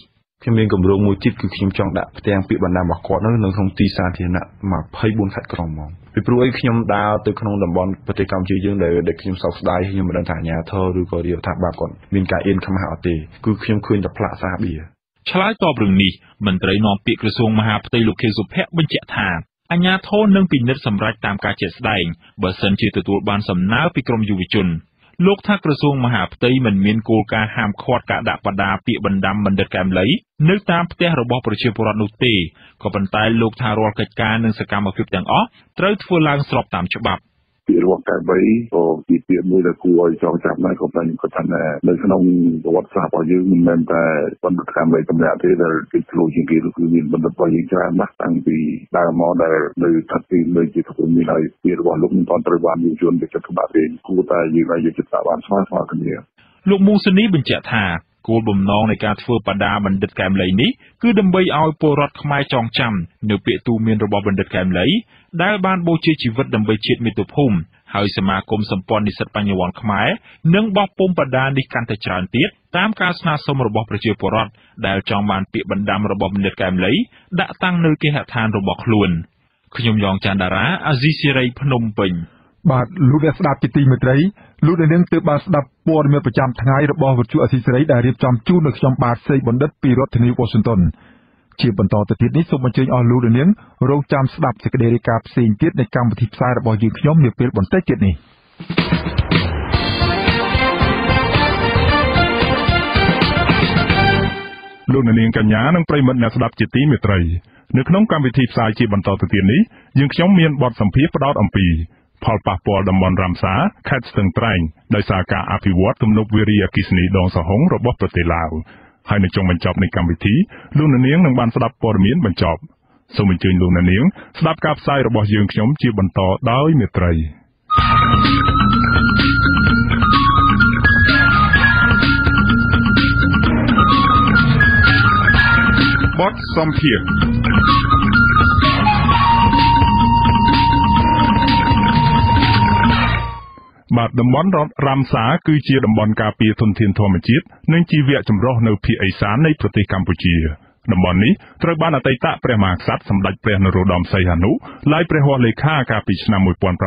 ខ្ញុំមានគម្រោងមួយទៀតគឺខ្ញុំចង់ដាក់ផ្ទាំងពាក្យបណ្ដាំរបស់គាត់នៅក្នុងទីសាធារណៈ24ខេត្តក្រុងហ្មងពីព្រោះអីខ្ញុំដើរទៅក្នុងតំបន់ប្រទេសកម្ពុជាយើងដែលខ្ញុំសោកស្ដាយខ្ញុំមិនដឹងថាអាជ្ញាធរឬក៏រាជរដ្ឋាភិបាលគាត់មានការអៀនខ្មាស់អត់ទេគឺខ្ញុំឃើញតែផ្លាកសាបៀឆ្លើយតបរឿងនេះមន្ត្រីនាំពាក្យក្រសួងមហាផ្ទៃលោកខៀវសុភ័ក្របញ្ជាក់ថាអាជ្ញាធរនឹងពិនិត្យសម្រេចតាមការជាក់ស្ដែងបើសិនជាទទួលបានសំណើពីក្រមយុវជនលោកថាក្រសួងមហាផ្ទៃមិនមានគោលការណ៍ហាមឃាត់ការដាក់បដាពាក្យបណ្ដាំបណ្ឌិតកែមលីនៅតាមផ្ទះរបស់ប្រជាពលរដ្ឋនោះទេក៏ប៉ុន្តែលោកថារាល់កិច្ចការនិងសកម្មភាពទាំងអស់ត្រូវធ្វើឡើងស្របតាមច្បាប់ពាក្យរបស់កែបីក៏ជាពាក្យមួយដែលគួរឲ្យចងចាំដែរក៏តែខ្ញុំគាត់ថានៅក្នុងប្រវត្តិសាស្ត្ររបស់យើងមិនមែនតែបណ្ឌិតកម្មតែម្នាក់ទេដែលគេឆ្លងជាងគេគឺមានបណ្ឌិតរបស់យើងច្រើនណាស់តាំងពីដើមមកដែលនៅថាទីនៅជាខ្លួនមានហើយពាក្យរបស់លោកមិនទាន់ត្រូវបានយុវជនទៅចិត្តបាក់ទេគួរតែយើងឲ្យយកចិត្តទុកដាក់ស្មើៗគ្នាលោកមូស៊ូនីបញ្ជាក់ថាគោលបំណងនៃការធ្វើបដាបណ្ឌិតកែមលីនេះគឺដើម្បីឲ្យពលរដ្ឋខ្មែរចងចាំនៅពាក្យទូន្មានរបស់បណ្ឌិតកែមលីដែលបានបូជាជីវិតដើម្បីជាតិមាតុភូមិហើយសមាគមសម្ព័ន្ធនិស្សិតបញ្ញវន្តខ្មែរនឹងបោះពុម្ពបដានេះកាន់តែច្រើនទៀតតាមការស្នើសុំរបស់ប្រជាពលរដ្ឋដែលចង់បានពាក្យបណ្ដាំរបស់បណ្ឌិតកែមលីដាក់តាំងនៅគេហដ្ឋានរបស់ខ្លួនខ្ញុំយ៉ងច័ន្ទតារាអាស៊ីសេរីភ្នំពេញបាទលោកអ្នកស្ដាប់ជាទីមេត្រីលោកអ្នកនាងទើបបានស្ដាប់ព័ត៌មានប្រចាំថ្ងៃរបស់វិទ្យុអាស៊ីសេរីដែលរៀបចំជូនដល់ខ្ញុំបាទសេកបណ្ឌិតពីរដ្ឋធានី Washington ជាបន្តទៅទៀតនេះសូមអញ្ជើញអស់លោកអ្នកនាងរងចាំស្ដាប់សេចក្តីរាយការណ៍ផ្សេងទៀតនៃកម្មវិធីផ្សាយរបស់យើងខ្ញុំនាពេលបន្តិចទៀតនេះលោកអ្នកនាងកញ្ញានិងប្រិយមិត្តអ្នកស្ដាប់ជាទីមេត្រីនៅក្នុងកម្មវិធីផ្សាយជាបន្តទៅទៀតនេះយើងខ្ញុំមានបទសម្ភាសន៍ផ្ដោតអំពីផលប៉ះពាល់តំបន់រ៉ាមសាខេត្តស្ទឹងត្រែងដោយសារការអភិវឌ្ឍទំនប់វារីអគ្គិសនីដងសហុងរបស់ប្រទេសឡាវហើយនៅចុងបញ្ចប់នៃកម្មវិធីលោកអ្នកនាងនឹងបានស្ដាប់ព័ត៌មានបញ្ចប់សូមអញ្ជើញលោកអ្នកនាងស្ដាប់ការផ្សាយរបស់យើងខ្ញុំជាបន្តដោយមេត្រីបទសម្ភាសន៍បាទតំបន់រ៉ាមសាគឺជាតំបន់ការពារធនធានធម្មជាតិនិងជីវៈចម្រុះនៅភាគឥសាននៃប្រទេសកម្ពុជាតំបន់នេះត្រូវបានអតីតព្រះមហាក្សត្រសម្ដេចព្រះនរោត្តមសីហនុឡាយព្រះហស្ថលេខាកាលពីឆ្នាំ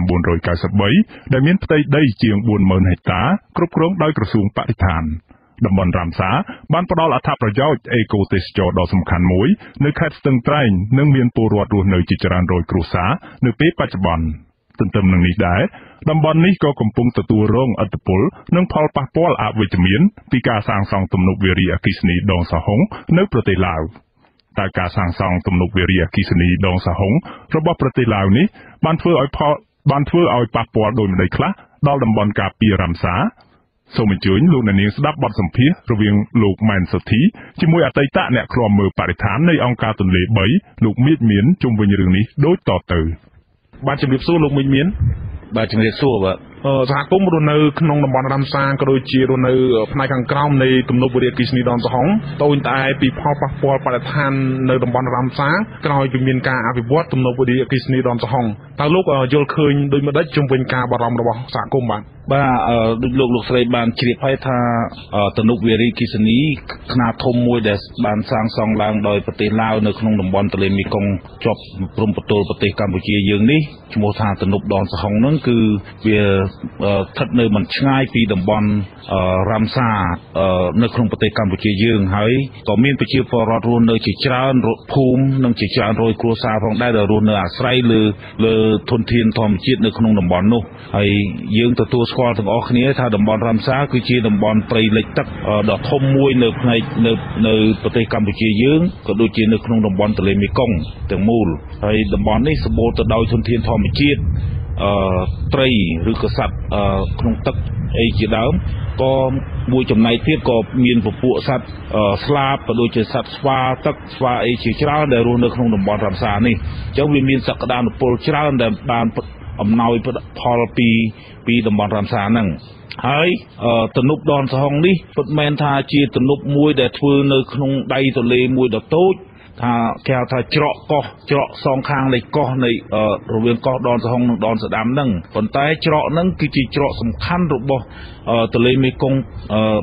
1993ដែលមានផ្ទៃដីជាង 40,000 ហិកតាគ្រប់គ្រងដោយក្រសួងបរិស្ថានតំបន់រ៉ាមសាបានផ្ដល់អត្ថប្រយោជន៍អេកូទេសចរណ៍ដ៏សំខាន់មួយនៅខេត្តស្ទឹងត្រែងនិងមានពលរដ្ឋរស់នៅជាច្រើនរយគ្រួសារនៅពេលបច្ចុប្បន្នទន្ទឹមនឹងនេះដែរតំបន់នេះក៏កំពុងទទួលរងឥទ្ធិពលនិងផលប៉ះពាល់អវិជ្ជមានពីការសាងសង់ទំនប់វារីអគ្គិសនីដងសហុងនៅប្រទេសឡាវតែការសាងសង់ទំនប់វារីអគ្គិសនីដងសហុងរបស់ប្រទេសឡាវនេះបានធ្វើឲ្យប៉ះពាល់ដោយម្ដេចខ្លះដល់តំបន់ការពាររ៉ាមសាសូមអញ្ជើញលោកអ្នកនាងស្ដាប់បទសម្ភាសន៍រវាងលោកម៉ែនសុធីជាមួយអតីតអ្នកឃ្លាំមើលបរិស្ថាននៃអង្គការទន្លេ3លោកមៀតមានជុំវិញរឿងនេះដូចតទៅបាទជំរាបសួរលោកមៀតមានបាទជំរាបសួរបាទសហគមន៍រស់នៅក្នុងតំបន់រ៉ាមសាក៏ដូចជារស់នៅផ្នែកខាងក្រោមនៃទំនប់វារីអគ្គិសនីដងសហុងតូចតែពីផលប៉ះពាល់បរិស្ថាននៅតំបន់រ៉ាមសាក្រោយពីមានការអភិវឌ្ឍទំនប់វារីអគ្គិសនីដងសហុងតើលោកយល់ឃើញដូចម្ដេចជុំវិញការបារម្ភរបស់សហគមន៍បាទដូចលោកស្រីបានជ្រាបហើយថាទំនប់វារីអគ្គិសនីខ្នាតធំមួយដែលបានសាងសង់ឡើងដោយប្រទេសឡាវនៅក្នុងតំបន់ទន្លេមេគង្គជាប់ព្រំប្រទល់ប្រទេសកម្ពុជាយើងនេះឈ្មោះថាទំនប់ដងសហុងហ្នឹងគឺវាស្ថិតនៅមិនឆ្ងាយពីតំបន់រ៉ាមសានៅក្នុងប្រទេសកម្ពុជាយើងហើយក៏មានប្រជាពលរដ្ឋរស់នៅជាច្រើនភូមិនិងជាច្រើនរយគ្រួសារផងដែរដែលរស់នៅអាស្រ័យលើធនធានធម្មជាតិនៅក្នុងតំបន់នោះហើយយើងទទួលស្គាល់ទាំងអស់គ្នាថាតំបន់រ៉ាមសាគឺជាតំបន់ព្រៃលិចទឹកដ៏ធំមួយនៅផ្នែកនៅប្រទេសកម្ពុជាយើងក៏ដូចជានៅក្នុងតំបន់ទន្លេមេគង្គទាំងមូលហើយតំបន់នេះសម្បូរទៅដោយធនធានធម្មជាតិត្រីឬក៏សត្វក្នុងទឹកអីជាដើមក៏មួយចំណែកទៀតក៏មានពពួកសត្វស្លាបក៏ដូចជាសត្វស្វាទឹកស្វាអីជាច្រើនដែលរស់នៅក្នុងតំបន់រ៉ាមសានេះអញ្ចឹងវាមានសក្តានុពលច្រើនដែលបានអំណោយផលពីតំបន់រ៉ាមសាហ្នឹងហើយទំនប់ដនសហុងនេះពិតមែនថាជាទំនប់មួយដែលធ្វើនៅក្នុងដៃទន្លេមួយដ៏តូចថាគេហៅថាច្រកកោះច្រកសងខាងនៃកោះនៃរវាងកោះដនសហុងនិងដនស្ដាំហ្នឹងប៉ុន្តែច្រកហ្នឹងគឺជាច្រកសំខាន់របស់ទន្លេមេគង្គ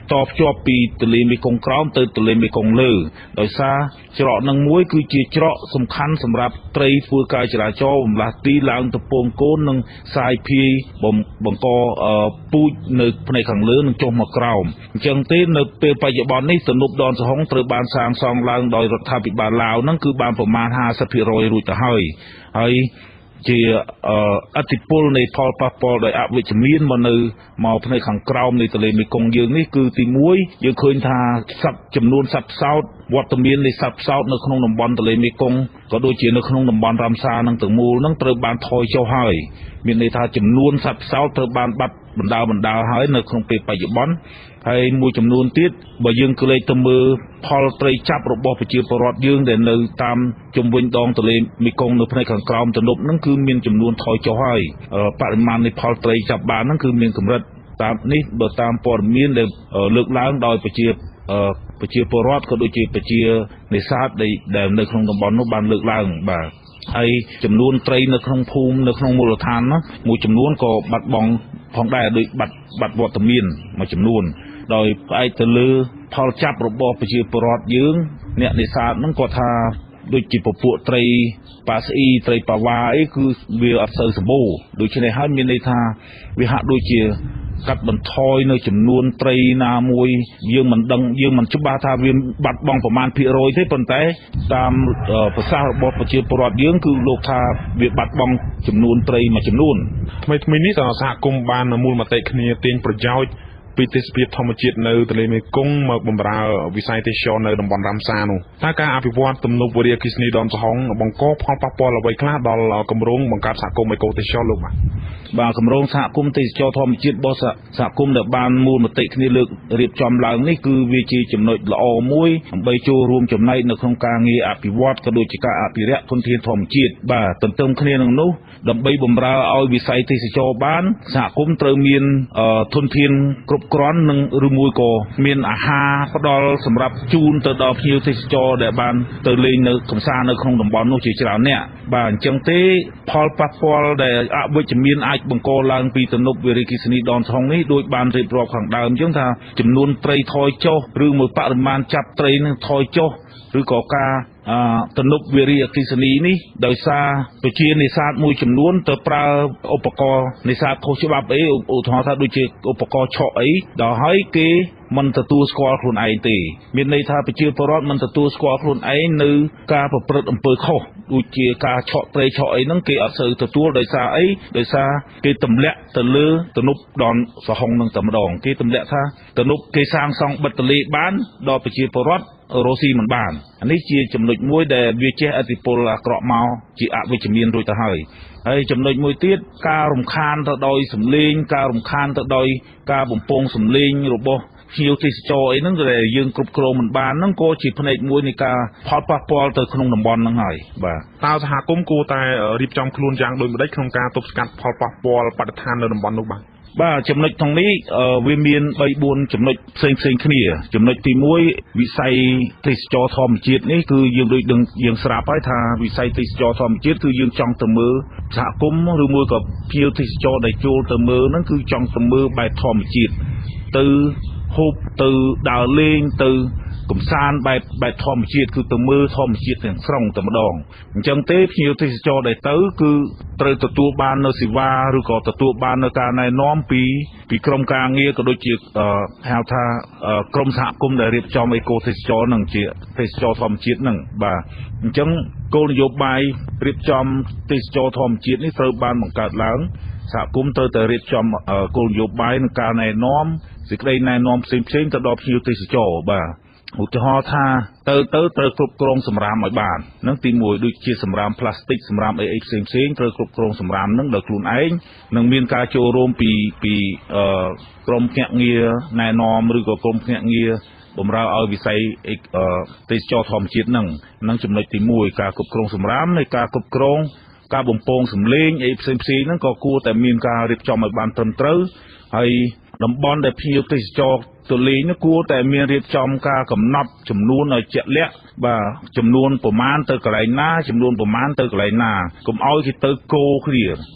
តភ្ជាប់ពីទន្លេមេគង្គក្រោមទៅទន្លេមេគង្គលើដោយសារច្រកនឹងមួយគឺជាច្រកសំខាន់សម្រាប់ត្រីធ្វើការចរាចរណ៍បំលាស់ទីឡើងទៅពងកូននិងសាយភាយបង្កពូជនៅផ្នែកខាងលើនិងចុះមកក្រោមអញ្ចឹងទេនៅពេលបច្ចុប្បន្ននេះទំនប់ដនសហុងត្រូវបានសាងសង់ឡើងដោយរដ្ឋាភិបាលឡាវហ្នឹងគឺបានប្រមាណ 50% រួចទៅហើយជាអតិពលនៃផលប៉ះពាល់ដោយអវិជ្ជមានមកផ្នែកខាងក្រោមនៃទន្លេមេគង្គយើងនេះគឺទី1យើងឃើញថាចំនួនសត្វផ្សោតវត្តមាននៃសត្វផ្សោតនៅក្នុងតំបន់ទន្លេមេគង្គក៏ដូចជានៅក្នុងតំបន់រ៉ាមសានិងទាំងមូលនឹងត្រូវបានថយចុះហើយមានន័យថាចំនួនសត្វផ្សោតត្រូវបានបាត់បណ្ដាលហើយនៅក្នុងពេលបច្ចុប្បន្នហើយមួយចំនួនទៀតបើយើងក្រឡេកទៅមើលផលត្រីចាប់របស់ប្រជាពលរដ្ឋយើងដែលនៅតាមជុំវិញដងទន្លេមេគង្គនៅផ្នែកខាងក្រោមទំនប់ហ្នឹងគឺមានចំនួនថយចុះហើយបរិមាណនៃផលត្រីចាប់បានហ្នឹងគឺមានកម្រិតតាមនេះបើតាមព័ត៌មានដែលលើកឡើងដោយប្រជាពលរដ្ឋក៏ដូចជាប្រជានេសាទដែលនៅក្នុងតំបន់នោះបានលើកឡើងបាទហើយចំនួនត្រីនៅក្នុងភូមិនៅក្នុងមូលដ្ឋាននោះមួយចំនួនក៏បាត់បង់ផងដែរដោយបាត់វត្តមានមួយចំនួនដោយផ្អែកទៅលើផលចាប់របស់ប្រជាពលរដ្ឋយើងអ្នកនេសាទហ្នឹងគាត់ថាដូចជាពពួកត្រីប៉ាស្អ៊ីត្រីប៉ាវ៉ាអីគឺវាអត់សូវសម្បូរដូច្នេះហើយមានន័យថាវាហាក់ដូចជាកាត់បន្ថយនៅចំនួនត្រីណាមួយយើងមិនច្បាស់ថាវាបាត់បង់ប្រមាណភាគរយទេប៉ុន្តែតាមប្រសាសន៍របស់ប្រជាពលរដ្ឋយើងគឺលោកថាវាបាត់បង់ចំនួនត្រីមួយចំនួនថ្មីនេះសហគមន៍បានមូលមតិគ្នាទាញប្រយោជន៍ពីទេសភាពធម្មជាតិនៅទន្លេមេគង្គមកបម្រើវិស័យទេសចរនៅតំបន់រ៉ាមសានោះតើការអភិវឌ្ឍទំនប់វារីអគ្គិសនីដនសហុងបង្កផលប៉ះពាល់អ្វីខ្លះដល់គម្រោងបង្កើតសហគមន៍អេកូទេសចរលោកបាទគម្រោងសហគមន៍ទេសចរធម្មជាតិរបស់សហគមន៍ដែលបានមូលមតិគ្នាលើករៀបចំឡើងនេះគឺវាជាចំណុចល្អមួយដើម្បីចូលរួមចំណែកនៅក្នុងការងារអភិវឌ្ឍក៏ដូចជាការអភិរក្សធនធានធម្មជាតិបាទទន្ទឹមគ្នានឹងនោះដើម្បីបម្រើឲ្យវិស័យទេសចរបានសហគមន៍ត្រូវមានធនធានគ្រប់គ្រាន់និងឬមួយក៏មានអាហារផ្ដល់សម្រាប់ជូនទៅដល់ភ្ញៀវទេសចរដែលបានទៅលេងនៅកំសាន្តនៅក្នុងតំបន់នោះជាច្រើនអ្នកបាទអញ្ចឹងទេផលប៉ះពាល់ដែលអវិជ្ជមានអាចបង្កឡើងពីទំនប់វារីអគ្គិសនីដនសហុងនេះដោយបានរៀបរាប់ខាងដើមអញ្ចឹងថាចំនួនត្រីថយចុះឬមួយបរិមាណចាប់ត្រីនឹងថយចុះឬក៏ការទំនប់វារីអគ្គិសនីនេះដោយសារប្រជានេសាទមួយចំនួនទៅប្រើឧបករណ៍នេសាទខុសច្បាប់អីឧទាហរណ៍ថាដូចជាឧបករណ៍ឆក់អីដល់ហើយគេមិនទទួលស្គាល់ខ្លួនឯងទេមានន័យថាប្រជាពលរដ្ឋមិនទទួលស្គាល់ខ្លួនឯងនៅការប្រព្រឹត្តអំពើខុសដូចជាការឆក់ត្រីឆក់អីហ្នឹងគេអត់សូវទទួលដោយសារអីដោយសារគេទម្លាក់ទៅលើទំនប់ដនសហុងនឹងតែម្ដងគេទម្លាក់ថាទំនប់គេសាងសង់បិទទន្លេបានដល់ប្រជាពលរដ្ឋរស់ស៊ីមិនបានអានេះជាចំណុចមួយដែលវាជះឥទ្ធិពលអាក្រក់មកជាអវិជ្ជមានរួចទៅហើយចំណុចមួយទៀតការរំខានទៅដោយសម្លេងការរំខានទៅដោយការបំពងសម្លេងរបស់ភ្ញៀវទេសចរអីហ្នឹងដែលយើងគ្រប់គ្រងមិនបានហ្នឹងក៏ជាផ្នែកមួយនៃការផលប៉ះពាល់ទៅក្នុងតំបន់ហ្នឹងហើយបាទតើសហគមន៍គួរតែរៀបចំខ្លួនយ៉ាងដូចម្តេចក្នុងការទប់ស្កាត់ផលប៉ះពាល់បរិស្ថាននៅតំបន់នោះបាទចំណុចក្នុងនេះវាមាន 3-4 ចំណុចផ្សេងគ្នាចំណុចទី1វិស័យទេសចរធម្មជាតិនេះគឺយើងដូចដឹងយើងស្រាប់ហើយថាវិស័យទេសចរធម្មជាតិគឺយើងចង់ទៅមើលសហគមន៍ឬមួយក៏ភ្ញៀវទេសចរដែលចូលទៅមើលហ្នឹងគឺចង់ទៅមើលបែបធម្មជាតិទៅហូបទៅដើរលេងទៅកំសាន្តបែបធម្មជាតិគឺទៅមើលធម្មជាតិទាំងស្រុងតែម្ដងអញ្ចឹងទេភ្ញៀវទេសចរដែលទៅគឺត្រូវទទួលបាននៅសេវាឬក៏ទទួលបាននៅការណែនាំពីក្រុមការងារក៏ដូចជាហៅថាក្រុមសហគមន៍ដែលរៀបចំអេកូទេសចរនឹងជាទេសចរធម្មជាតិនឹងបាទអញ្ចឹងគោលនយោបាយរៀបចំទេសចរធម្មជាតិនេះត្រូវបានបង្កើតឡើងសហគមន៍ត្រូវតែរៀបចំគោលនយោបាយនិងការណែនាំសេចក្តីណែនាំផ្សេងៗទៅដល់ភ្ញៀវទេសចរបាទឧទាហរណ៍ថាទៅត្រូវគ្រប់គ្រងសម្រាមឲ្យបាននឹងទី1ដូចជាសម្រាមផ្លាស្ទិកសម្រាមអីផ្សេងត្រូវគ្រប់គ្រងសម្រាមនឹងដោយខ្លួនឯងនឹងមានការចូលរួមពីក្រុមភ្នាក់ងារណែនាំឬក៏ក្រុមភ្នាក់ងារបម្រើឲ្យវិស័យទេសចរធម្មជាតិនឹងចំណុចទី1ការគ្រប់គ្រងសម្រាមនៃការគ្រប់គ្រងការបំពងសម្លេងអីផ្សេងហ្នឹងក៏គួរតែមានការរៀបចំឲ្យបានត្រឹមត្រូវហើយតំបន់ដែលភ្ញៀវទេសចរទៅលេងនោះគួរតែមានរៀបចំការកំណត់ចំនួនឲ្យជាក់លាក់បាទចំនួនប្រមាណទៅកន្លែងណាចំនួនប្រមាណទៅកន្លែងណាកុំឲ្យគេទៅគោគ្នា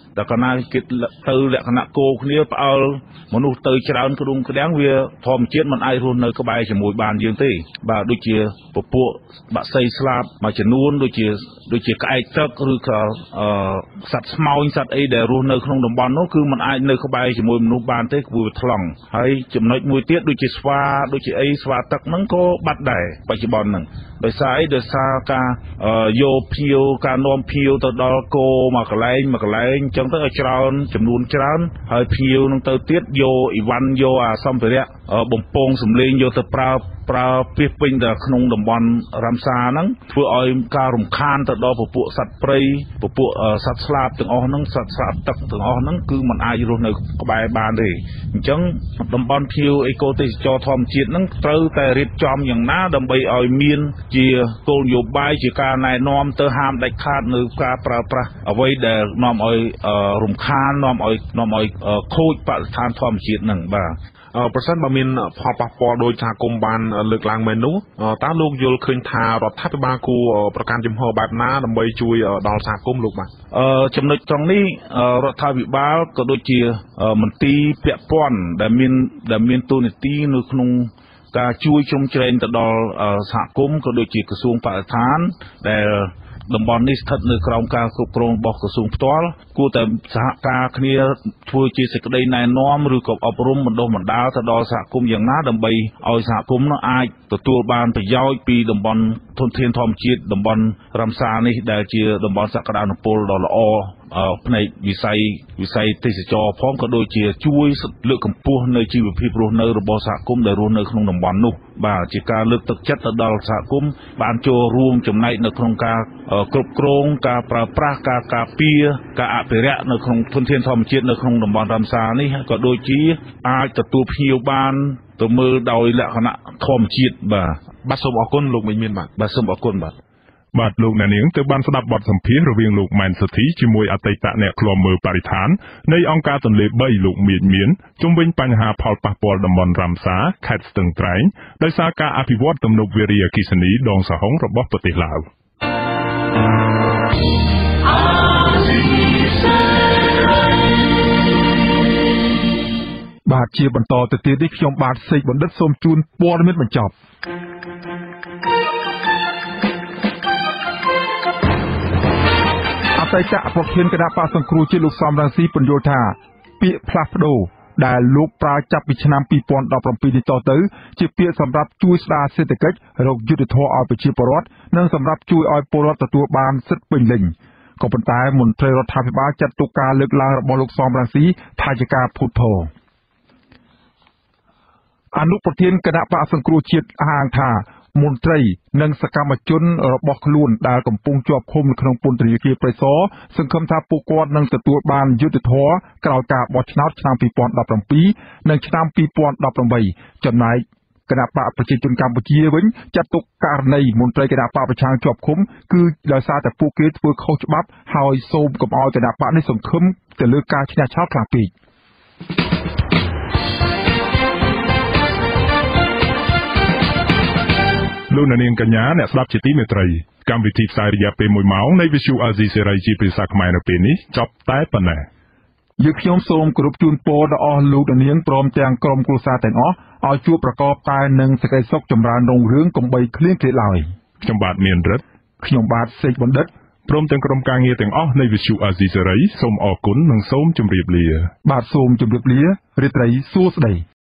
តែកណាគេទៅលក្ខណៈគោគ្នាផ្អើលមនុស្សទៅច្រើនគ្រុងក្តាំងវាធម្មជាតិមិនអាចរស់នៅក្បែរជាមួយបានយើងទេបាទដូចជាពពួកបាក់សីស្លាប់មួយចំនួនដូចជាក្អែកទឹកឬក៏សត្វស្មោញសត្វអីដែលរស់នៅក្នុងតំបន់នោះគឺมันអាចនៅក្បែរជាមួយមនុស្សបានទេគឺវាថ្លង់ហើយចំណុចមួយទៀតដូចជាស្វាដូចជាអីស្វាទឹកហ្នឹងក៏បាត់ដែរបច្ចុប្បន្នហ្នឹងដោយសារអីដោយសារការយកភៀវការនាំភៀវទៅដល់គោមកកន្លែងអញ្ចឹងទៅឲ្យច្រើនចំនួនច្រើនហើយភៀវនឹងទៅទៀតយកអីវ៉ាន់យកអាសម្ភារៈបំពងសម្លេងយកទៅប្រើពាសពេញទៅក្នុងតំបន់រ៉ាំសាហ្នឹងធ្វើឲ្យការរំខានទៅដល់ពពួកសត្វព្រៃពពួកសត្វស្លាបទាំងអស់ហ្នឹងសត្វស្លាបទឹកទាំងអស់ហ្នឹងគឺมันអាចរស់នៅក្បែរបានទេអញ្ចឹងតំបន់ភៀវអេកូទេសចរធម្មជាតិហ្នឹងត្រូវតែរៀបចំយ៉ាងណាដើម្បីឲ្យមានជាគោលនយោបាយជាការណែនាំទៅហាមដាច់ខាតនៅការប្រើប្រាស់អ្វីដែលនាំឲ្យរំខាននាំឲ្យខូចបរិស្ថានធម្មជាតិហ្នឹងបាទប្រសិនបើមានផលប៉ះពាល់ដោយសហគមន៍បានលើកឡើងមែននោះតើលោកយល់ឃើញថារដ្ឋាភិបាលគួរប្រកាន់ជំហរបែបណាដើម្បីជួយដល់សហគមន៍លោកបាទចំណុចត្រង់នេះរដ្ឋាភិបាលក៏ដូចជាមន្ទីរពាក់ព័ន្ធដែលមានតួនាទីនៅក្នុងការជួយជ្រោមជ្រែងទៅដល់សហគមន៍ក៏ដូចជាក្រសួងបរិស្ថានដែលតំបន់នេះស្ថិតនៅក្រោមការគ្រប់គ្រងរបស់ក្រសួងផ្ទាល់គួរតែសហការគ្នាធ្វើជាសេចក្តីណែនាំឬក៏អប់រំបណ្ដុះបណ្ដាលទៅដល់សហគមន៍យ៉ាងណាដើម្បីឲ្យសហគមន៍នោះអាចទទួលបានប្រយោជន៍ពីតំបន់ធនធានធម្មជាតិតំបន់រ៉ាំសានេះដែលជាតំបន់សក្តានុពលដ៏ល្អផ្នែកវិស័យទេសចរផងក៏ដូចជាជួយលើកកម្ពស់នៅជីវភាពរស់នៅរបស់សហគមន៍ដែលរស់នៅក្នុងតំបន់នោះបាទជាការលើកទឹកចិត្តទៅដល់សហគមន៍បានចូលរួមចំណែកនៅក្នុងការគ្រប់គ្រងការប្រើប្រាស់ការការពារការអភិរក្សនៅក្នុងធនធានធម្មជាតិនៅក្នុងតំបន់រ៉ាំសានេះក៏ដូចជាអាចទទួលភ្ញៀវបានទៅមើលដោយលក្ខណៈធម្មជាតិបាទសូមអរគុណលោកមេមានបាទសូមអរគុណបាទលោកអ្នកនាងទៅបានស្ដាប់បទសម្ភាសន៍រវាងលោកម៉ែនសុធីជាមួយអតីតអ្នកឃ្លាំមើលបរិស្ថាននៃអង្គការទន្លេ3លោកមានជុំវិញបញ្ហាផលប៉ះពាល់តំបន់រ៉ាំសាខេត្តស្ទឹងត្រែងដោយសារការអភិវឌ្ឍទំនប់វារីអគ្គិសនីដងសហុងរបស់ប្រទេសឡាវបាទជាបន្តទៅទៀតនេះខ្ញុំបាទសេកបណ្ឌិតសូមជូនព័ត៌មានបញ្ចប់អតីតប្រធានគណៈបកសង្គ្រោះជាតិលោកសំរងស៊ីពន្យល់ថាពាក្យផ្លាស់ប្ដូរដែលលោកប្រើចាប់ពីឆ្នាំ2017នេះតទៅជាពាក្យសម្រាប់ជួយស្ដារសេដ្ឋកិច្ចរកយុត្តិធម៌ឲ្យប្រជាពលរដ្ឋនិងសម្រាប់ជួយឲ្យពលរដ្ឋទទួលបានសិទ្ធិពេញលេញក៏ប៉ុន្តែមន្ត្រីរដ្ឋាភិបាលចាត់ទុកការលើកឡើងរបស់លោកសំរងស៊ីថាជាការភូតភរអនុប្រធានគណៈបកសង្គ្រោះជាតិអះអាងថាមន្ត្រីនិងសកម្មជនរបស់ខ្លួនដែលកំពុងជាប់ឃុំនៅក្នុងពន្ធនាគារព្រៃសរសង្ឃឹមថាពួកគាត់នឹងទទួលបានយុត្តិធម៌ក្រោយការបោះឆ្នោតឆ្នាំ2017និងឆ្នាំ2018ចំណែកគណៈបកប្រជាជនកម្ពុជាវិញចាត់ទុកករណីមន្ត្រីគណៈបកប្រឆាំងជាប់ឃុំគឺដោយសារតែពួកគេធ្វើខុសច្បាប់ហើយសូមកុំឲ្យគណៈបកនេះសង្ឃឹមទៅលើការឈ្នះឆាកខ្លាំងពេកលោកនាងកញ្ញាអ្នកស្ដាប់ជាទីមេត្រីកម្មវិធីផ្សាយរយៈពេល1ម៉ោងនៃ Visual Asia សេរីជាភាសាខ្មែរនៅពេលនេះចប់តែប៉ុណ្ណេះយើងខ្ញុំសូមគោរពជូនពរដល់អស់លោកនាងព្រមទាំងក្រុមគ្រួសារទាំងអស់ឲ្យជួបប្រកបតែនឹងសេចក្តីសុខចម្រើនរុងរឿងកុំបីឃ្លៀងឃ្លាតឡើយខ្ញុំបាទមានរិទ្ធខ្ញុំបាទសេកបណ្ឌិតព្រមទាំងក្រុមការងារទាំងអស់នៃ Visual Asia សេរីសូមអរគុណនិងសូមជម្រាបលាបាទសូមជម្រាបលារាត្រីសួស្តី